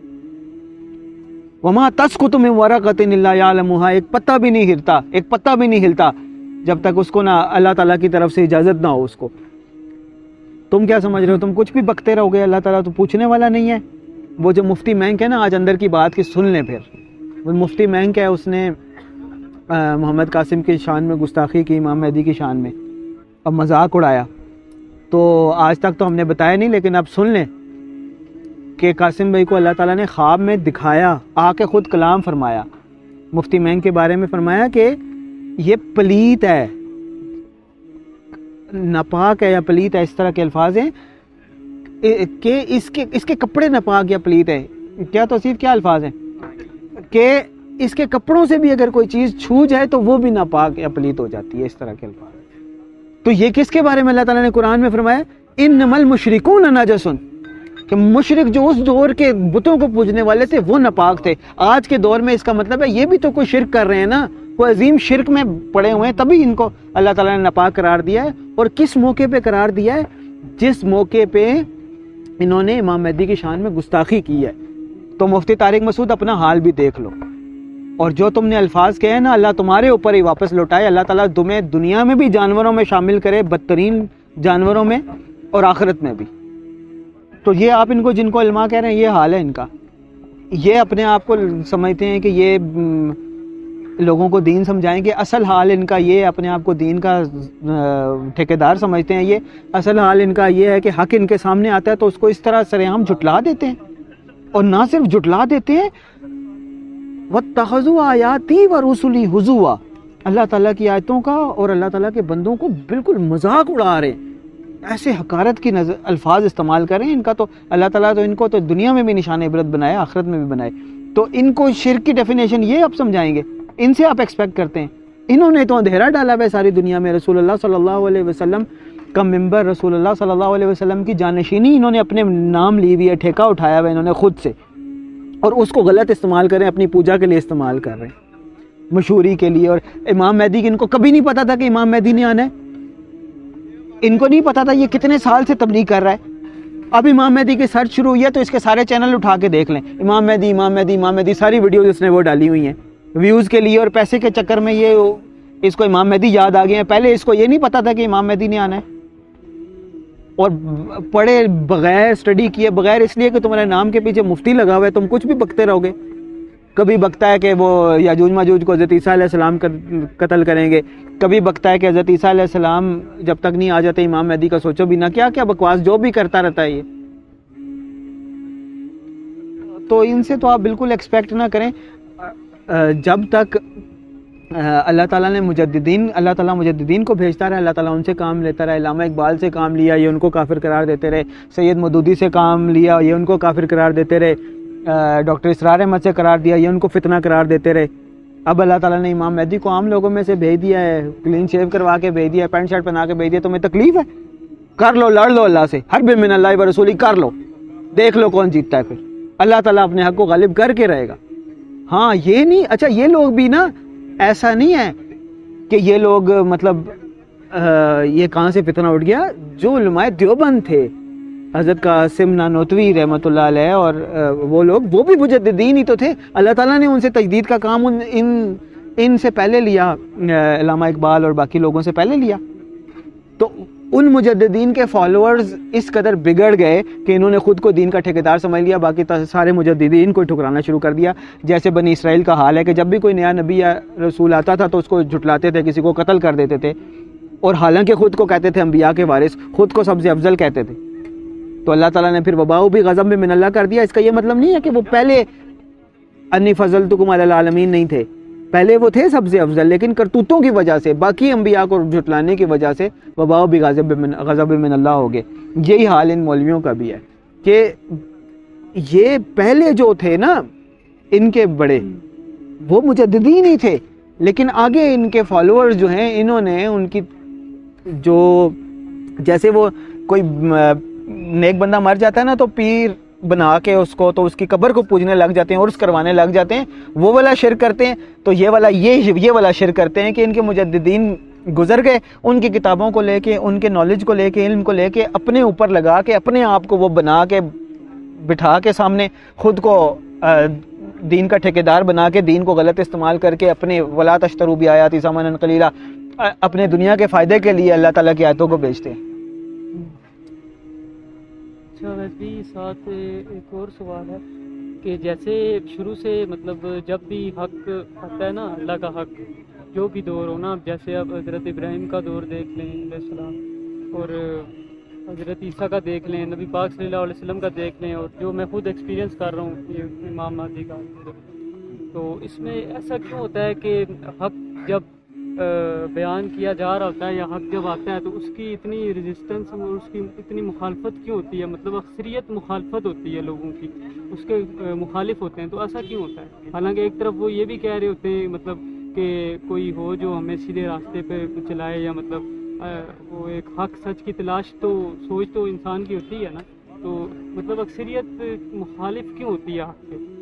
وما تسقط من ورقۃ الا یعلمها، ایک پتا بھی نہیں ہلتا، ایک پتا بھی نہیں ہلتا جب تک اس کو نہ اللہ تعالیٰ کی طرف سے اجازت نہ ہو اس کو۔ تم کیا سمجھ رہے ہو؟ تم کچھ بھی بکتے رہو گے، اللہ تعالیٰ تو پوچھنے والا نہیں ہے۔ وہ جو مفتی مینک ہے نا، آج اندر کی بات کی سن لیں پھر، وہ مفتی مینک ہے، اس نے محمد قاسم کی شان میں گستاخی کی، امام مہدی کی شان میں، اب مذاق اڑایا۔ تو آج تک تو ہم نے بتایا نہیں، لیکن اب سن لیں کہ قاسم بھائی کو اللہ تعالیٰ نے خواب میں دکھایا، آ کے خود کلام فرمایا، مفتی مینک کے بارے میں فرمایا کہ یہ پلیت ہے، ناپاک ہے یا پلیت ہے، اس طرح کے الفاظ ہیں کہ اس کے اس کے کپڑے ناپاک یا پلیت ہیں. کیا توصیف، کیا الفاظ ہیں کہ اس کے کپڑوں سے بھی اگر کوئی چیز چھو جائے تو وہ بھی ناپاک یا پلیت ہو جاتی ہے، اس طرح کے الفاظ. تو یہ کس کے بارے میں اللہ تعالیٰ نے قرآن میں فرمایا؟ انما المشرکون نجس، کہ مشرک جو اس دور کے بتوں کو پوجنے والے تھے وہ ناپاک تھے. آج کے دور میں اس کا مطلب ہے یہ بھی تو کوئی شرک کر رہے ہیں نا، وہ عظیم شرک میں پڑے ہوئے ہیں، تبھی ان کو اللہ تعالیٰ نے ناپاک قرار دیا ہے. اور کس موقع پہ قرار دیا ہے؟ جس موقع پہ انہوں نے امام مہدی کی شان میں گستاخی کی ہے. تو مفتی طارق مسعود اپنا حال بھی دیکھ لو، اور جو تم نے الفاظ کہے ہیں نا، اللہ تمہارے اوپر ہی واپس لوٹائے. اللہ تعالیٰ تمہیں دنیا میں بھی جانوروں میں شامل کرے، بدترین جانوروں میں، اور آخرت میں بھی. تو یہ آپ ان کو جن کو علماء کہہ رہے ہیں، یہ حال ہے ان کا. یہ اپنے آپ کو سمجھتے ہیں کہ یہ لوگوں کو دین سمجھائیں گے. اصل حال ان کا یہ، اپنے آپ کو دین کا ٹھیکیدار سمجھتے ہیں. یہ اصل حال ان کا یہ ہے کہ حق ان کے سامنے آتا ہے تو اس کو اس طرح سرعام جھٹلا دیتے ہیں. اور نہ صرف جھٹلا دیتے ہیں، وَاتَّخَذُوا آیَاتِي وَرُسُلِي هُزُوًا، اللہ تعالیٰ کی آیتوں کا اور اللہ تعالیٰ کے بندوں کو بالکل مذاق اڑا رہے ہیں، ایسے حقارت کی نظر الفاظ استعمال کریں. ان کا تو اللہ تعالیٰ تو ان کو تو دنیا میں بھی نشان عبرت بنائے، آخرت میں بھی بنائے. تو ان کو شرک کی ڈیفینیشن یہ آپ سمجھائیں گے؟ ان سے آپ ایکسپیکٹ کرتے ہیں؟ انہوں نے تو اندھیرا ڈالا ہے ساری دنیا میں. رسول اللہ صلی اللہ علیہ وسلم کا ممبر، رسول اللہ صلی اللہ علیہ وسلم کی جانشینی انہوں نے اپنے نام لی ہوئی ہے، ٹھیکہ اٹھایا ہوا ہے انہوں نے خود سے، اور اس کو غلط استعمال کریں، اپنی پوجا کے لیے استعمال کر رہے ہیں، مشہوری کے لیے. اور امام مہدی کی ان کو کبھی نہیں پتا تھا کہ امام مہدی نے آنا ہے. ان کو نہیں پتا تھا، یہ کتنے سال سے تبلیغ کر رہا ہے. اب امام مہدی کی سرچ شروع ہوئی ہے تو اس کے سارے چینل اٹھا کے دیکھ لیں، امام مہدی امام مہدی امام مہدی، ساری ویڈیوز اس نے وہ ڈالی ہوئی ہیں ویوز کے لیے. اور پیسے کے چکر میں یہ اس کو امام مہدی یاد آ گئے ہیں. پہلے اس کو یہ نہیں پتا تھا کہ امام مہدی نے آنا ہے. اور پڑھے بغیر، اسٹڈی کیے بغیر، اس لیے کہ تمہارے نام کے پیچھے مفتی لگا ہوا ہے، تم کچھ بھی بکتے رہو گے. کبھی بکتا ہے کہ وہ یاجوج ماجوج کو حضرت عیسیٰ علیہ السلام قتل کریں گے، کبھی بکتا ہے کہ حضرت عیسیٰ علیہ السلام جب تک نہیں آ جاتے امام مہدی کا سوچو بھی نہ. کیا کیا بکواس جو بھی کرتا رہتا ہے یہ. تو ان سے تو آپ بالکل ایکسپیکٹ نہ کریں. جب تک اللہ تعالیٰ نے مجددین، اللہ تعالیٰ مجددین کو بھیجتا رہا، اللہ تعالیٰ ان سے کام لیتا رہا. علامہ اقبال سے کام لیا، یہ ان کو کافر قرار دیتے رہے. سید مودودی سے کام لیا، یہ ان کو کافر قرار دیتے رہے. ڈاکٹر اسرار احمد سے قرار دیا، یہ ان کو فتنہ قرار دیتے رہے. اب اللہ تعالیٰ نے امام مہدی کو عام لوگوں میں سے بھیج دیا ہے، کلین شیو کروا کے بھیج دیا ہے، پینٹ شرٹ پہنا کے بھیج دیا. تمہیں تکلیف ہے؟ کر لو، لڑ لو اللہ سے، حرب من اللہ و رسولی کر لو، دیکھ لو کون جیتتا ہے. پھر اللہ تعالیٰ اپنے حق کو غالب کر کے رہے گا. ہاں یہ نہیں، اچھا یہ لوگ بھی نا، ایسا نہیں ہے کہ یہ لوگ مطلب یہ کہاں سے فتنہ اٹھ گیا. جو علماء دیوبند تھے، حضرت قاسم نانوتوی رحمۃ اللہ علیہ، اور وہ لوگ وہ بھی مجددین ہی تو تھے. اللہ تعالیٰ نے ان سے تجدید کا کام ان ان, ان سے پہلے لیا، علامہ اقبال اور باقی لوگوں سے پہلے لیا. تو ان مجددین کے فالوورز اس قدر بگڑ گئے کہ انہوں نے خود کو دین کا ٹھیکیدار سمجھ لیا، باقی سارے مجددین کو ٹھکرانا شروع کر دیا. جیسے بنی اسرائیل کا حال ہے کہ جب بھی کوئی نیا نبی یا رسول آتا تھا تو اس کو جھٹلاتے تھے، کسی کو قتل کر دیتے تھے، اور حالانکہ خود کو کہتے تھے انبیاء کے وارث، خود کو سب سے افضل کہتے تھے. تو اللہ تعالیٰ نے پھر وباؤ بھی غضب بھی من اللہ کر دیا. اس کا یہ مطلب نہیں ہے کہ وہ پہلے انی فضلتکم علی العالمین نہیں تھے، پہلے وہ تھے سب سے افضل، لیکن کرتوتوں کی وجہ سے، باقی انبیاء کو جھٹلانے کی وجہ سے وباؤ بھی غضب من غضب من اللہ ہو گئے. یہی حال ان مولویوں کا بھی ہے کہ یہ پہلے جو تھے نا ان کے بڑے، وہ مجددین ہی تھے، لیکن آگے ان کے فالوورز جو ہیں، انہوں نے ان کی جو، جیسے وہ کوئی نیک بندہ مر جاتا ہے نا تو پیر بنا کے اس کو، تو اس کی قبر کو پوجنے لگ جاتے ہیں اور اس کروانے لگ جاتے ہیں، وہ والا شرک کرتے ہیں. تو یہ والا یہ یہ والا شرک کرتے ہیں کہ ان کے مجددین گزر گئے، ان کی کتابوں کو لے کے، ان کے نالج کو لے کے، علم کو لے کے اپنے اوپر لگا کے، اپنے آپ کو وہ بنا کے بٹھا کے سامنے، خود کو دین کا ٹھیکیدار بنا کے، دین کو غلط استعمال کر کے، اپنے ولا تشتروا بآیاتی ثمنا قلیلا، اپنے دنیا کے فائدے کے لیے اللہ تعالیٰ کی آیتوں کو بیچتے ہیں. اچھا ویسے ہی ساتھ ایک اور سوال ہے کہ جیسے شروع سے مطلب جب بھی حق آتا ہے نا، اللہ کا حق، جو بھی دور ہو نا، جیسے اب حضرت ابراہیم کا دور دیکھ لیں علیہ السلام، اور حضرت عیسیٰ کا دیکھ لیں، نبی پاک صلی اللہ علیہ وسلم کا دیکھ لیں، اور جو میں خود ایکسپیرینس کر رہا ہوں یہ امام مہدی کا، تو اس میں ایسا کیوں ہوتا ہے کہ حق جب بیان کیا جا رہا ہوتا ہے یا حق جب آتا ہے تو اس کی اتنی ریزسٹنس اور اس کی اتنی مخالفت کیوں ہوتی ہے؟ مطلب اکثریت مخالفت ہوتی ہے لوگوں کی، اس کے مخالف ہوتے ہیں، تو ایسا کیوں ہوتا ہے؟ حالانکہ ایک طرف وہ یہ بھی کہہ رہے ہوتے ہیں مطلب کہ کوئی ہو جو ہمیں سیدھے راستے پہ چلائے، یا مطلب وہ ایک حق سچ کی تلاش تو سوچ تو انسان کی ہوتی ہے نا، تو مطلب اکثریت مخالف کیوں ہوتی ہے حق سے؟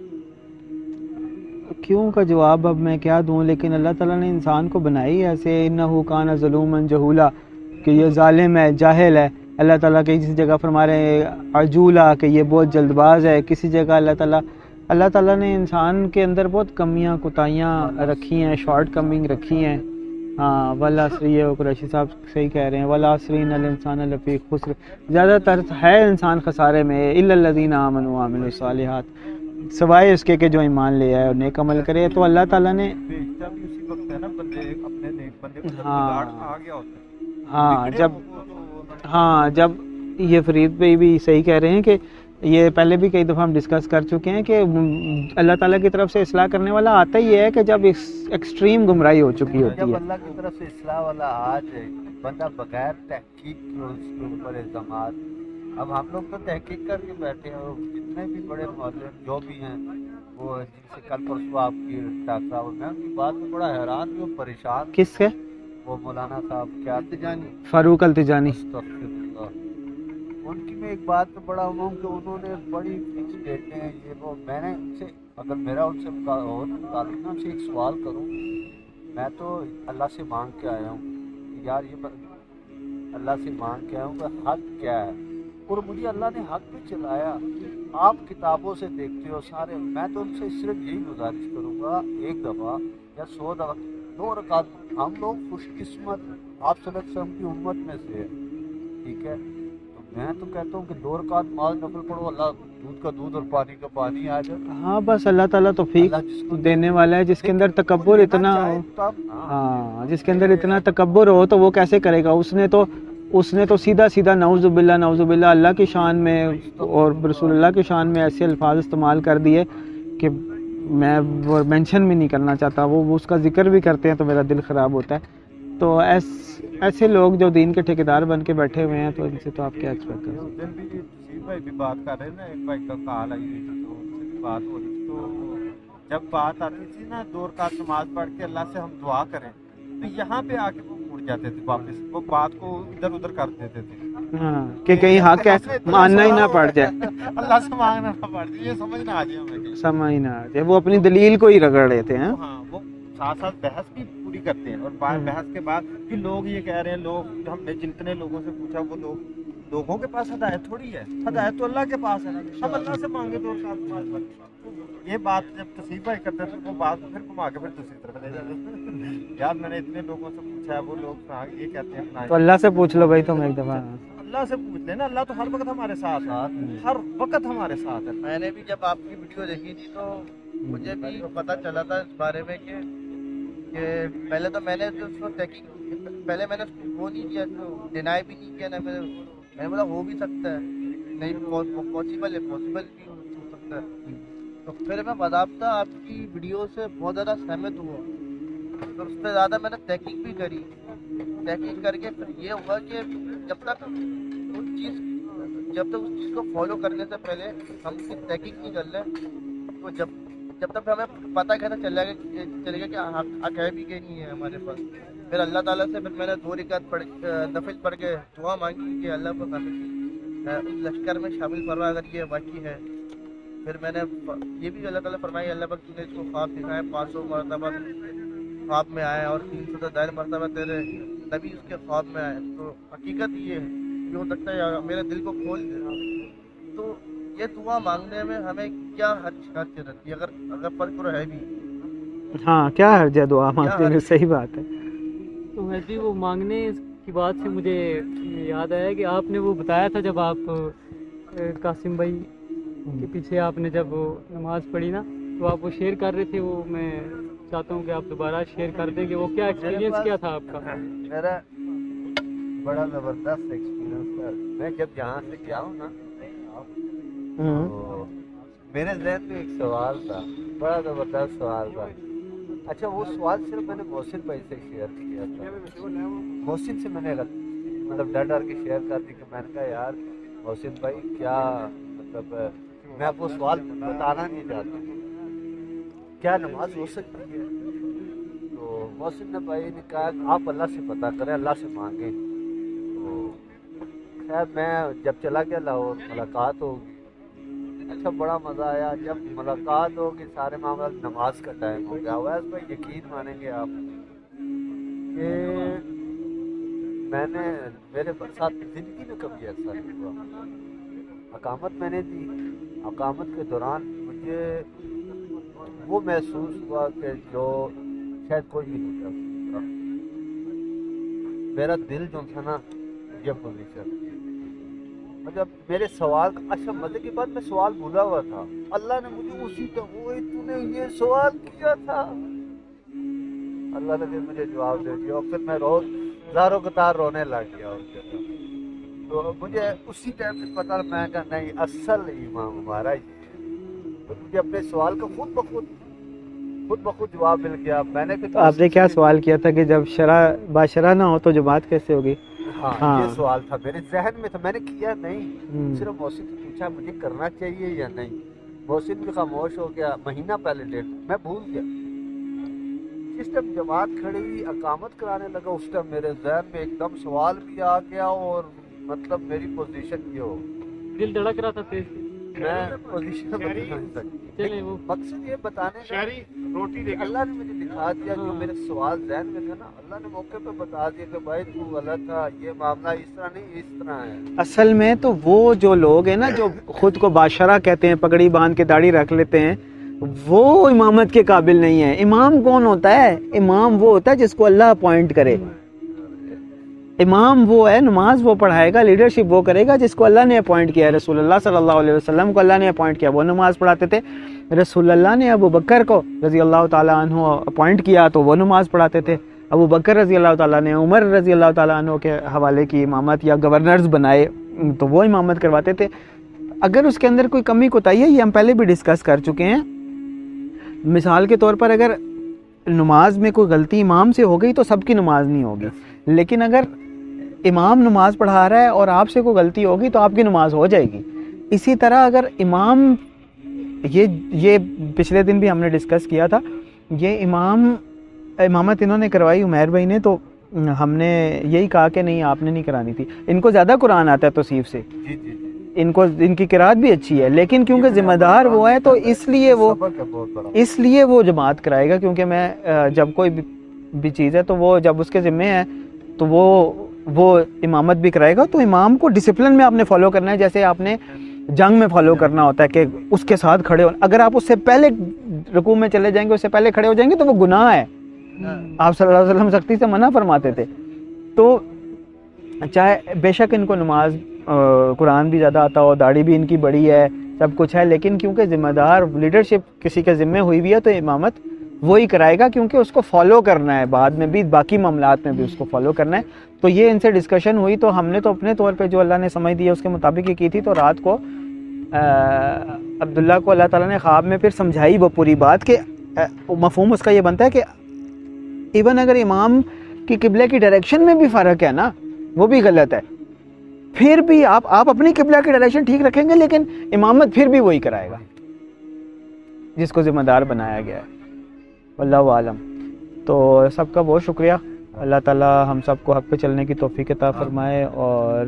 کیوں کا جواب اب میں کیا دوں، لیکن اللہ تعالیٰ نے انسان کو بنائی ایسے، انہو کان ظلوما جہولا، کہ یہ ظالم ہے، جاہل ہے۔ اللہ تعالیٰ کسی جگہ فرما رہے ہیں عجولا، کہ یہ بہت جلد باز ہے۔ کسی جگہ اللہ تعالیٰ اللہ تعالیٰ نے انسان کے اندر بہت کمیاں کوتاہیاں رکھی ہیں، شارٹ کمنگ رکھی ہیں۔ ہاں والعصر، یہ قریشی صاحب صحیح کہہ رہے ہیں، والعصر ان الانسان لفی خسر، زیادہ تر ہے انسان خسارے میں، الا الذین آمنوا وعملوا الصالحات، سوائے اس کے کہ جو ایمان لے آئے اور نیک عمل کرے۔ تو اللہ تعالیٰ نے ہاں ہاں جب ہاں جب یہ فرید بھائی بھی صحیح کہہ رہے ہیں کہ یہ پہلے بھی کئی دفعہ ہم ڈسکس کر چکے ہیں کہ اللہ تعالیٰ کی طرف سے اصلاح کرنے والا آتا ہی ہے کہ جب ایکسٹریم گمراہی ہو چکی ہوتی ہے۔ جب اللہ کی طرف سے اصلاح والا آ جائے، بندہ بغیر تحقیق کے اس کے اوپر الزامات، اب ہم لوگ تو تحقیق کر کے بیٹھے ہیں، اور جتنے بھی بڑے مولوی جو بھی ہیں وہ جن سے کل پرسوں آپ کی ڈاکٹر صاحب، میں ان کی بات میں بڑا حیران ہوں، پریشان۔ کس کے؟ وہ مولانا صاحب کیا تجانی، فاروق التجانی، استغفر اللہ۔ ان کی میں ایک بات پہ بڑا ہوں کہ انہوں نے بڑی فکس ڈیٹیں ہیں یہ وہ، میں نے ان سے اگر میرا ان سے اور تعلق ان سے ایک سوال کروں، میں تو اللہ سے مانگ کے آیا ہوں یار، یہ اللہ سے مانگ کے آیا ہوں کہ حق کیا ہے، اور مجھے اللہ نے حق پہ چلایا۔ آپ کتابوں سے دیکھتے ہو سارے، میں تو ان سے صرف یہی گزارش کروں گا، ایک دفعہ یا سو دفعہ دو رکعت، ہم لوگ خوش قسمت آپ صلی اللہ علیہ وسلم کی امت میں سے ہے، ٹھیک ہے، تو میں تو کہتا ہوں کہ دو رکعت نماز نفل پڑھو، اللہ دودھ کا دودھ اور پانی کا پانی آ جائے۔ ہاں بس اللہ تعالیٰ توفیق دینے والا ہے، جس کے اندر تکبر اتنا ہو، ہاں جس کے اندر اتنا تکبر ہو تو وہ کیسے کرے گا؟ اس نے تو اس نے تو سیدھا سیدھا نعوذ باللہ نعوذ باللہ اللہ کی شان میں اور رسول اللہ کی شان میں ایسے الفاظ استعمال کر دیے کہ میں وہ مینشن بھی نہیں کرنا چاہتا، وہ اس کا ذکر بھی کرتے ہیں تو میرا دل خراب ہوتا ہے۔ تو ایس ایسے لوگ جو دین کے ٹھیکیدار بن کے بیٹھے ہوئے ہیں، تو ان سے تو آپ کیا ایکسپیکٹ کریں؟ اس دن بھی تسیم بھائی بھی بات کر رہے ہیں نا، ایک بھائی کا کال آئی ہوئی تھی تو ان سے بھی بات ہو رہی تھی، تو جب بات آتی تھی نا دو رکعت نماز پڑھ کے اللہ سے ہم دعا کریں، تو یہاں پہ آ کے وہ مڑ جاتے تھے واپس، وہ بات کو ادھر ادھر کر دیتے تھے، ہاں کہ کہیں حق ہے ماننا ہی نہ پڑ جائے، اللہ سے مانگنا نہ پڑ جائے، یہ سمجھ نہ آ جائے ہمیں، سمجھ نہ آ جائے، وہ اپنی دلیل کو ہی رگڑ لیتے ہیں۔ ہاں وہ ساتھ ساتھ بحث بھی پوری کرتے ہیں، اور بحث کے بعد کہ لوگ یہ کہہ رہے ہیں، لوگ ہم نے جتنے لوگوں سے پوچھا وہ لوگ لوگوں کے پاس ہدایت تھوڑی ہے، ہدایت تو اللہ کے پاس ہے نا، ہم اللہ سے مانگے دو ساتھ۔ یہ بات جب تصیب بھائی کرتے تھے وہ بات پھر گھما کے پھر دوسری طرف لے جاتے، یار میں نے اتنے لوگوں سے پوچھا ہے، وہ لوگ یہ کہتے ہیں تو اللہ سے پوچھ لو بھائی تم ایک دفعہ، اللہ سے پوچھ لینا، اللہ تو ہر وقت ہمارے ساتھ ہے، ہر وقت ہمارے ساتھ ہے۔ میں نے بھی جب آپ کی ویڈیو دیکھی تھی تو مجھے بھی پتہ چلا تھا اس بارے میں کہ کہ پہلے تو میں نے جو اس کو تحقیق پہلے میں نے اس کو وہ نہیں کیا، ڈینائی بھی نہیں کیا، نہ میں نے بولا ہو بھی سکتا ہے، نہیں پاسبل ہے، پاسبل بھی ہو سکتا ہے۔ تو پھر میں باضابطہ آپ کی ویڈیو سے بہت زیادہ سہمت ہوا، تو اس پہ زیادہ میں نے تحقیق بھی کری، تحقیق کر کے پھر یہ ہوا کہ جب تک اس چیز جب تک اس چیز کو فالو کرنے سے پہلے ہم اس کی تحقیق نہیں کر لیں، تو جب جب تک ہمیں پتہ کیسے چلے گا چلے گا کہ حق ہے بھی کہ نہیں ہے ہمارے پاس۔ پھر اللہ تعالیٰ سے پھر میں نے دو رکعت پڑھ نفل پڑھ کے دعا مانگی کہ اللہ کو اس لشکر میں شامل فرما اگر یہ واقعی ہے۔ پھر میں نے یہ بھی اللہ تعالیٰ فرمائی، اللہ پاک تو نے اس کو خواب دکھائے، پانچ سو مرتبہ خواب میں آئے اور تین سو سے زائد مرتبہ تیرے نبی اس کے خواب میں آئے۔ تو حقیقت یہ ہے، یہ ہو سکتا ہے میرے دل کو کھول دے۔ تو یہ دعا مانگنے میں ہمیں کیا حرج رہتی ہے اگر اگر فرق ہے بھی؟ ہاں کیا حرج ہے دعا مانگنے میں؟ صحیح بات ہے۔ تو ویسے وہ مانگنے کی بات سے مجھے یاد آیا کہ آپ نے وہ بتایا تھا جب آپ قاسم بھائی کے پیچھے آپ نے جب وہ نماز پڑھی نا، تو آپ وہ شیئر کر رہے تھے، وہ میں چاہتا ہوں کہ آپ دوبارہ شیئر کر دیں کہ وہ کیا ایکسپیرینس کیا تھا آپ کا؟ میرا بڑا زبردست ایکسپیرینس تھا۔ میں جب یہاں سے گیا ہوں نا تو میرے ذہن میں ایک سوال تھا، بڑا زبردست سوال تھا اچھا وہ سوال صرف میں نے محسن بھائی سے شیئر کیا تھا، محسن سے میں نے مطلب ڈر ڈر کے شیئر کر دی کہ میں نے کہا یار محسن بھائی کیا مطلب میں آپ کو سوال بتانا نہیں چاہتا، کیا نماز ہو سکتی ہے؟ تو محسن بھائی نے کہا آپ اللہ سے پتہ کریں، اللہ سے مانگیں۔ تو خیر میں جب چلا گیا لاہور ملاقات ہوگی، اچھا بڑا مزہ آیا جب ملاقات ہوگی، سارے معاملات نماز کا ٹائم ہو گیا۔ اویس بھائی یقین مانیں گے آپ کہ میں نے میرے ساتھ زندگی میں کبھی ایسا نہیں ہوا۔ اقامت میں نے دی، اقامت کے دوران مجھے وہ محسوس ہوا کہ جو شاید کوئی بھی نہیں کر سکتا۔ میرا دل جو تھا نا یہ پوزیشن، مطلب میرے سوال کا اچھا مزے کی بات میں سوال بھولا ہوا تھا، اللہ نے مجھے اسی ٹائم وہ تو نے یہ سوال کیا تھا، اللہ نے پھر مجھے جواب دے دیا اور پھر میں روز زاروں قطار رونے لگ گیا اس جگہ۔ تو مجھے اسی ٹائم سے پتا میں کہا نہیں اصل امام ہمارا یہ ہے، تو مجھے اپنے سوال کا خود بخود خود بخود جواب مل گیا۔ میں نے تو آپ نے کیا سوال کیا تھا کہ جب شرع باشرع نہ ہو تو جماعت کیسے ہوگی؟ ہاں, ہاں یہ سوال تھا میرے ذہن میں تھا، میں نے کیا نہیں، صرف محسن سے پوچھا مجھے کرنا چاہیے یا نہیں، محسن بھی خاموش ہو گیا، مہینہ پہلے ڈیٹ میں بھول گیا۔ جس ٹائم جماعت کھڑی ہوئی اقامت کرانے لگا اس ٹائم میرے ذہن میں ایک دم سوال بھی آ گیا اور مطلب میری پوزیشن یہ ہو، دل دھڑک رہا تھا تیز، میں پوزیشن بدل نہیں سکتی۔ مقصد یہ بتانے کا روٹی اللہ نے مجھے دکھا دیا جو میرے سوال ذہن میں تھا نا، اللہ نے موقع پہ بتا دیا کہ بھائی تو غلط تھا، یہ معاملہ اس طرح نہیں اس طرح ہے۔ اصل میں تو وہ جو لوگ ہیں نا جو خود کو باشرہ کہتے ہیں، پگڑی باندھ کے داڑھی رکھ لیتے ہیں، وہ امامت کے قابل نہیں ہے۔ امام کون ہوتا ہے؟ امام وہ ہوتا ہے جس کو اللہ اپوائنٹ کرے۔ امام وہ ہے، نماز وہ پڑھائے گا، لیڈرشپ وہ کرے گا جس کو اللہ نے اپوائنٹ کیا ہے۔ رسول اللہ صلی اللہ علیہ وسلم کو اللہ نے اپوائنٹ کیا، وہ نماز پڑھاتے تھے۔ رسول اللہ نے ابو بکر کو رضی اللہ تعالیٰ عنہ اپوائنٹ کیا تو وہ نماز پڑھاتے تھے۔ ابو بکر رضی اللہ تعالیٰ نے عمر رضی اللہ تعالیٰ عنہ کے حوالے کی امامت، یا گورنرز بنائے تو وہ امامت کرواتے تھے۔ اگر اس کے اندر کوئی کمی کوتاہی ہے، یہ ہم پہلے بھی ڈسکس کر چکے ہیں۔ مثال کے طور پر اگر نماز میں کوئی غلطی امام سے ہو گئی تو سب کی نماز نہیں ہوگی، لیکن اگر امام نماز پڑھا رہا ہے اور آپ سے کوئی غلطی ہوگی تو آپ کی نماز ہو جائے گی۔ اسی طرح اگر امام، یہ یہ پچھلے دن بھی ہم نے ڈسکس کیا تھا، یہ امام امامت انہوں نے کروائی عمیر بھائی نے، تو ہم نے یہی کہا کہ نہیں آپ نے نہیں کرانی تھی۔ ان کو زیادہ قرآن آتا ہے توصیف سے، ان کو ان کی قرات بھی اچھی ہے، لیکن کیونکہ ذمہ دار وہ ہے تو اس لیے وہ اس لیے وہ جماعت کرائے گا، کیونکہ میں جب کوئی بھی چیز ہے تو وہ جب اس کے ذمہ ہے تو وہ وہ امامت بھی کرائے گا۔ تو امام کو ڈسپلن میں آپ نے فالو کرنا ہے، جیسے آپ نے جنگ میں فالو کرنا ہوتا ہے کہ اس کے ساتھ کھڑے ہو۔ اگر آپ اس سے پہلے رکوع میں چلے جائیں گے، اس سے پہلے کھڑے ہو جائیں گے تو وہ گناہ ہے۔ آپ صلی اللہ علیہ وسلم سختی سے منع فرماتے تھے۔ تو چاہے بے شک ان کو نماز، قرآن بھی زیادہ آتا ہو، داڑھی بھی ان کی بڑی ہے، سب کچھ ہے، لیکن کیونکہ ذمہ دار لیڈرشپ کسی کے ذمہ ہوئی بھی ہے تو امامت وہی کرائے گا، کیونکہ اس کو فالو کرنا ہے، بعد میں بھی باقی معاملات میں بھی اس کو فالو کرنا ہے۔ تو یہ ان سے ڈسکشن ہوئی تو ہم نے تو اپنے طور پہ جو اللہ نے سمجھ دی ہے اس کے مطابق یہ کی تھی۔ تو رات کو عبداللہ کو اللہ تعالیٰ نے خواب میں پھر سمجھائی وہ پوری بات، کہ مفہوم اس کا یہ بنتا ہے کہ ایون اگر امام کی قبلے کی ڈائریکشن میں بھی فرق ہے نا، وہ بھی غلط ہے، پھر بھی آپ آپ اپنی قبلہ کی ڈائریکشن ٹھیک رکھیں گے، لیکن امامت پھر بھی وہی کرائے گا جس کو ذمہ دار بنایا گیا ہے۔ واللہ عالم۔ تو سب کا بہت شکریہ، اللہ تعالیٰ ہم سب کو حق پہ چلنے کی توفیق عطا فرمائے، اور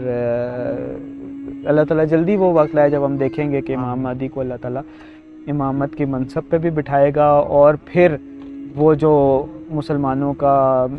اللہ تعالیٰ جلدی وہ وقت لائے جب ہم دیکھیں گے کہ امام مہدی کو اللہ تعالیٰ امامت کی منصب پہ بھی بٹھائے گا، اور پھر وہ جو مسلمانوں کا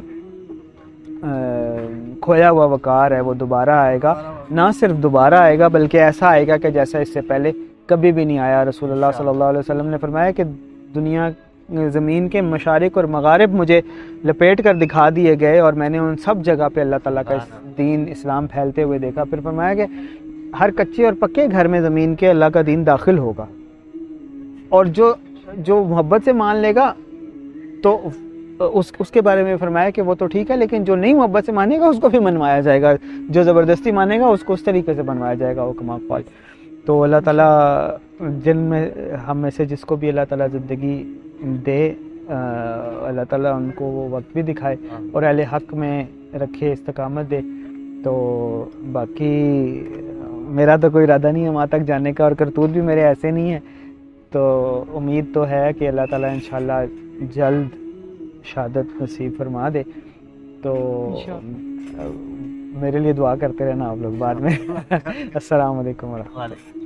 کھویا ہوا وقار ہے وہ دوبارہ آئے گا۔ نہ صرف دوبارہ آئے گا بلکہ ایسا آئے گا کہ جیسا اس سے پہلے کبھی بھی نہیں آیا۔ رسول اللہ صلی اللہ علیہ وسلم نے فرمایا کہ دنیا زمین کے مشارق اور مغارب مجھے لپیٹ کر دکھا دیے گئے، اور میں نے ان سب جگہ پہ اللہ تعالیٰ کا دین اسلام پھیلتے ہوئے دیکھا۔ پھر فرمایا کہ ہر کچے اور پکے گھر میں زمین کے اللہ کا دین داخل ہوگا، اور جو جو محبت سے مان لے گا تو اس اس کے بارے میں فرمایا کہ وہ تو ٹھیک ہے، لیکن جو نہیں محبت سے مانے گا اس کو بھی منوایا جائے گا، جو زبردستی مانے گا اس کو اس طریقے سے بنوایا جائے گا، وہ کما قال۔ تو اللہ تعالیٰ جن میں ہم میں سے جس کو بھی اللہ تعالیٰ زندگی دے اللہ تعالیٰ ان کو وہ وقت بھی دکھائے اور اہل حق میں رکھے، استقامت دے. تو باقی میرا تو کوئی ارادہ نہیں ہے وہاں تک جانے کا، اور کرتوت بھی میرے ایسے نہیں ہیں. تو امید تو ہے کہ اللہ تعالیٰ انشاءاللہ جلد شہادت نصیب فرما دے. تو میرے لیے دعا کرتے رہنا آپ لوگ بعد میں. السلام علیکم ورحمۃ اللہ.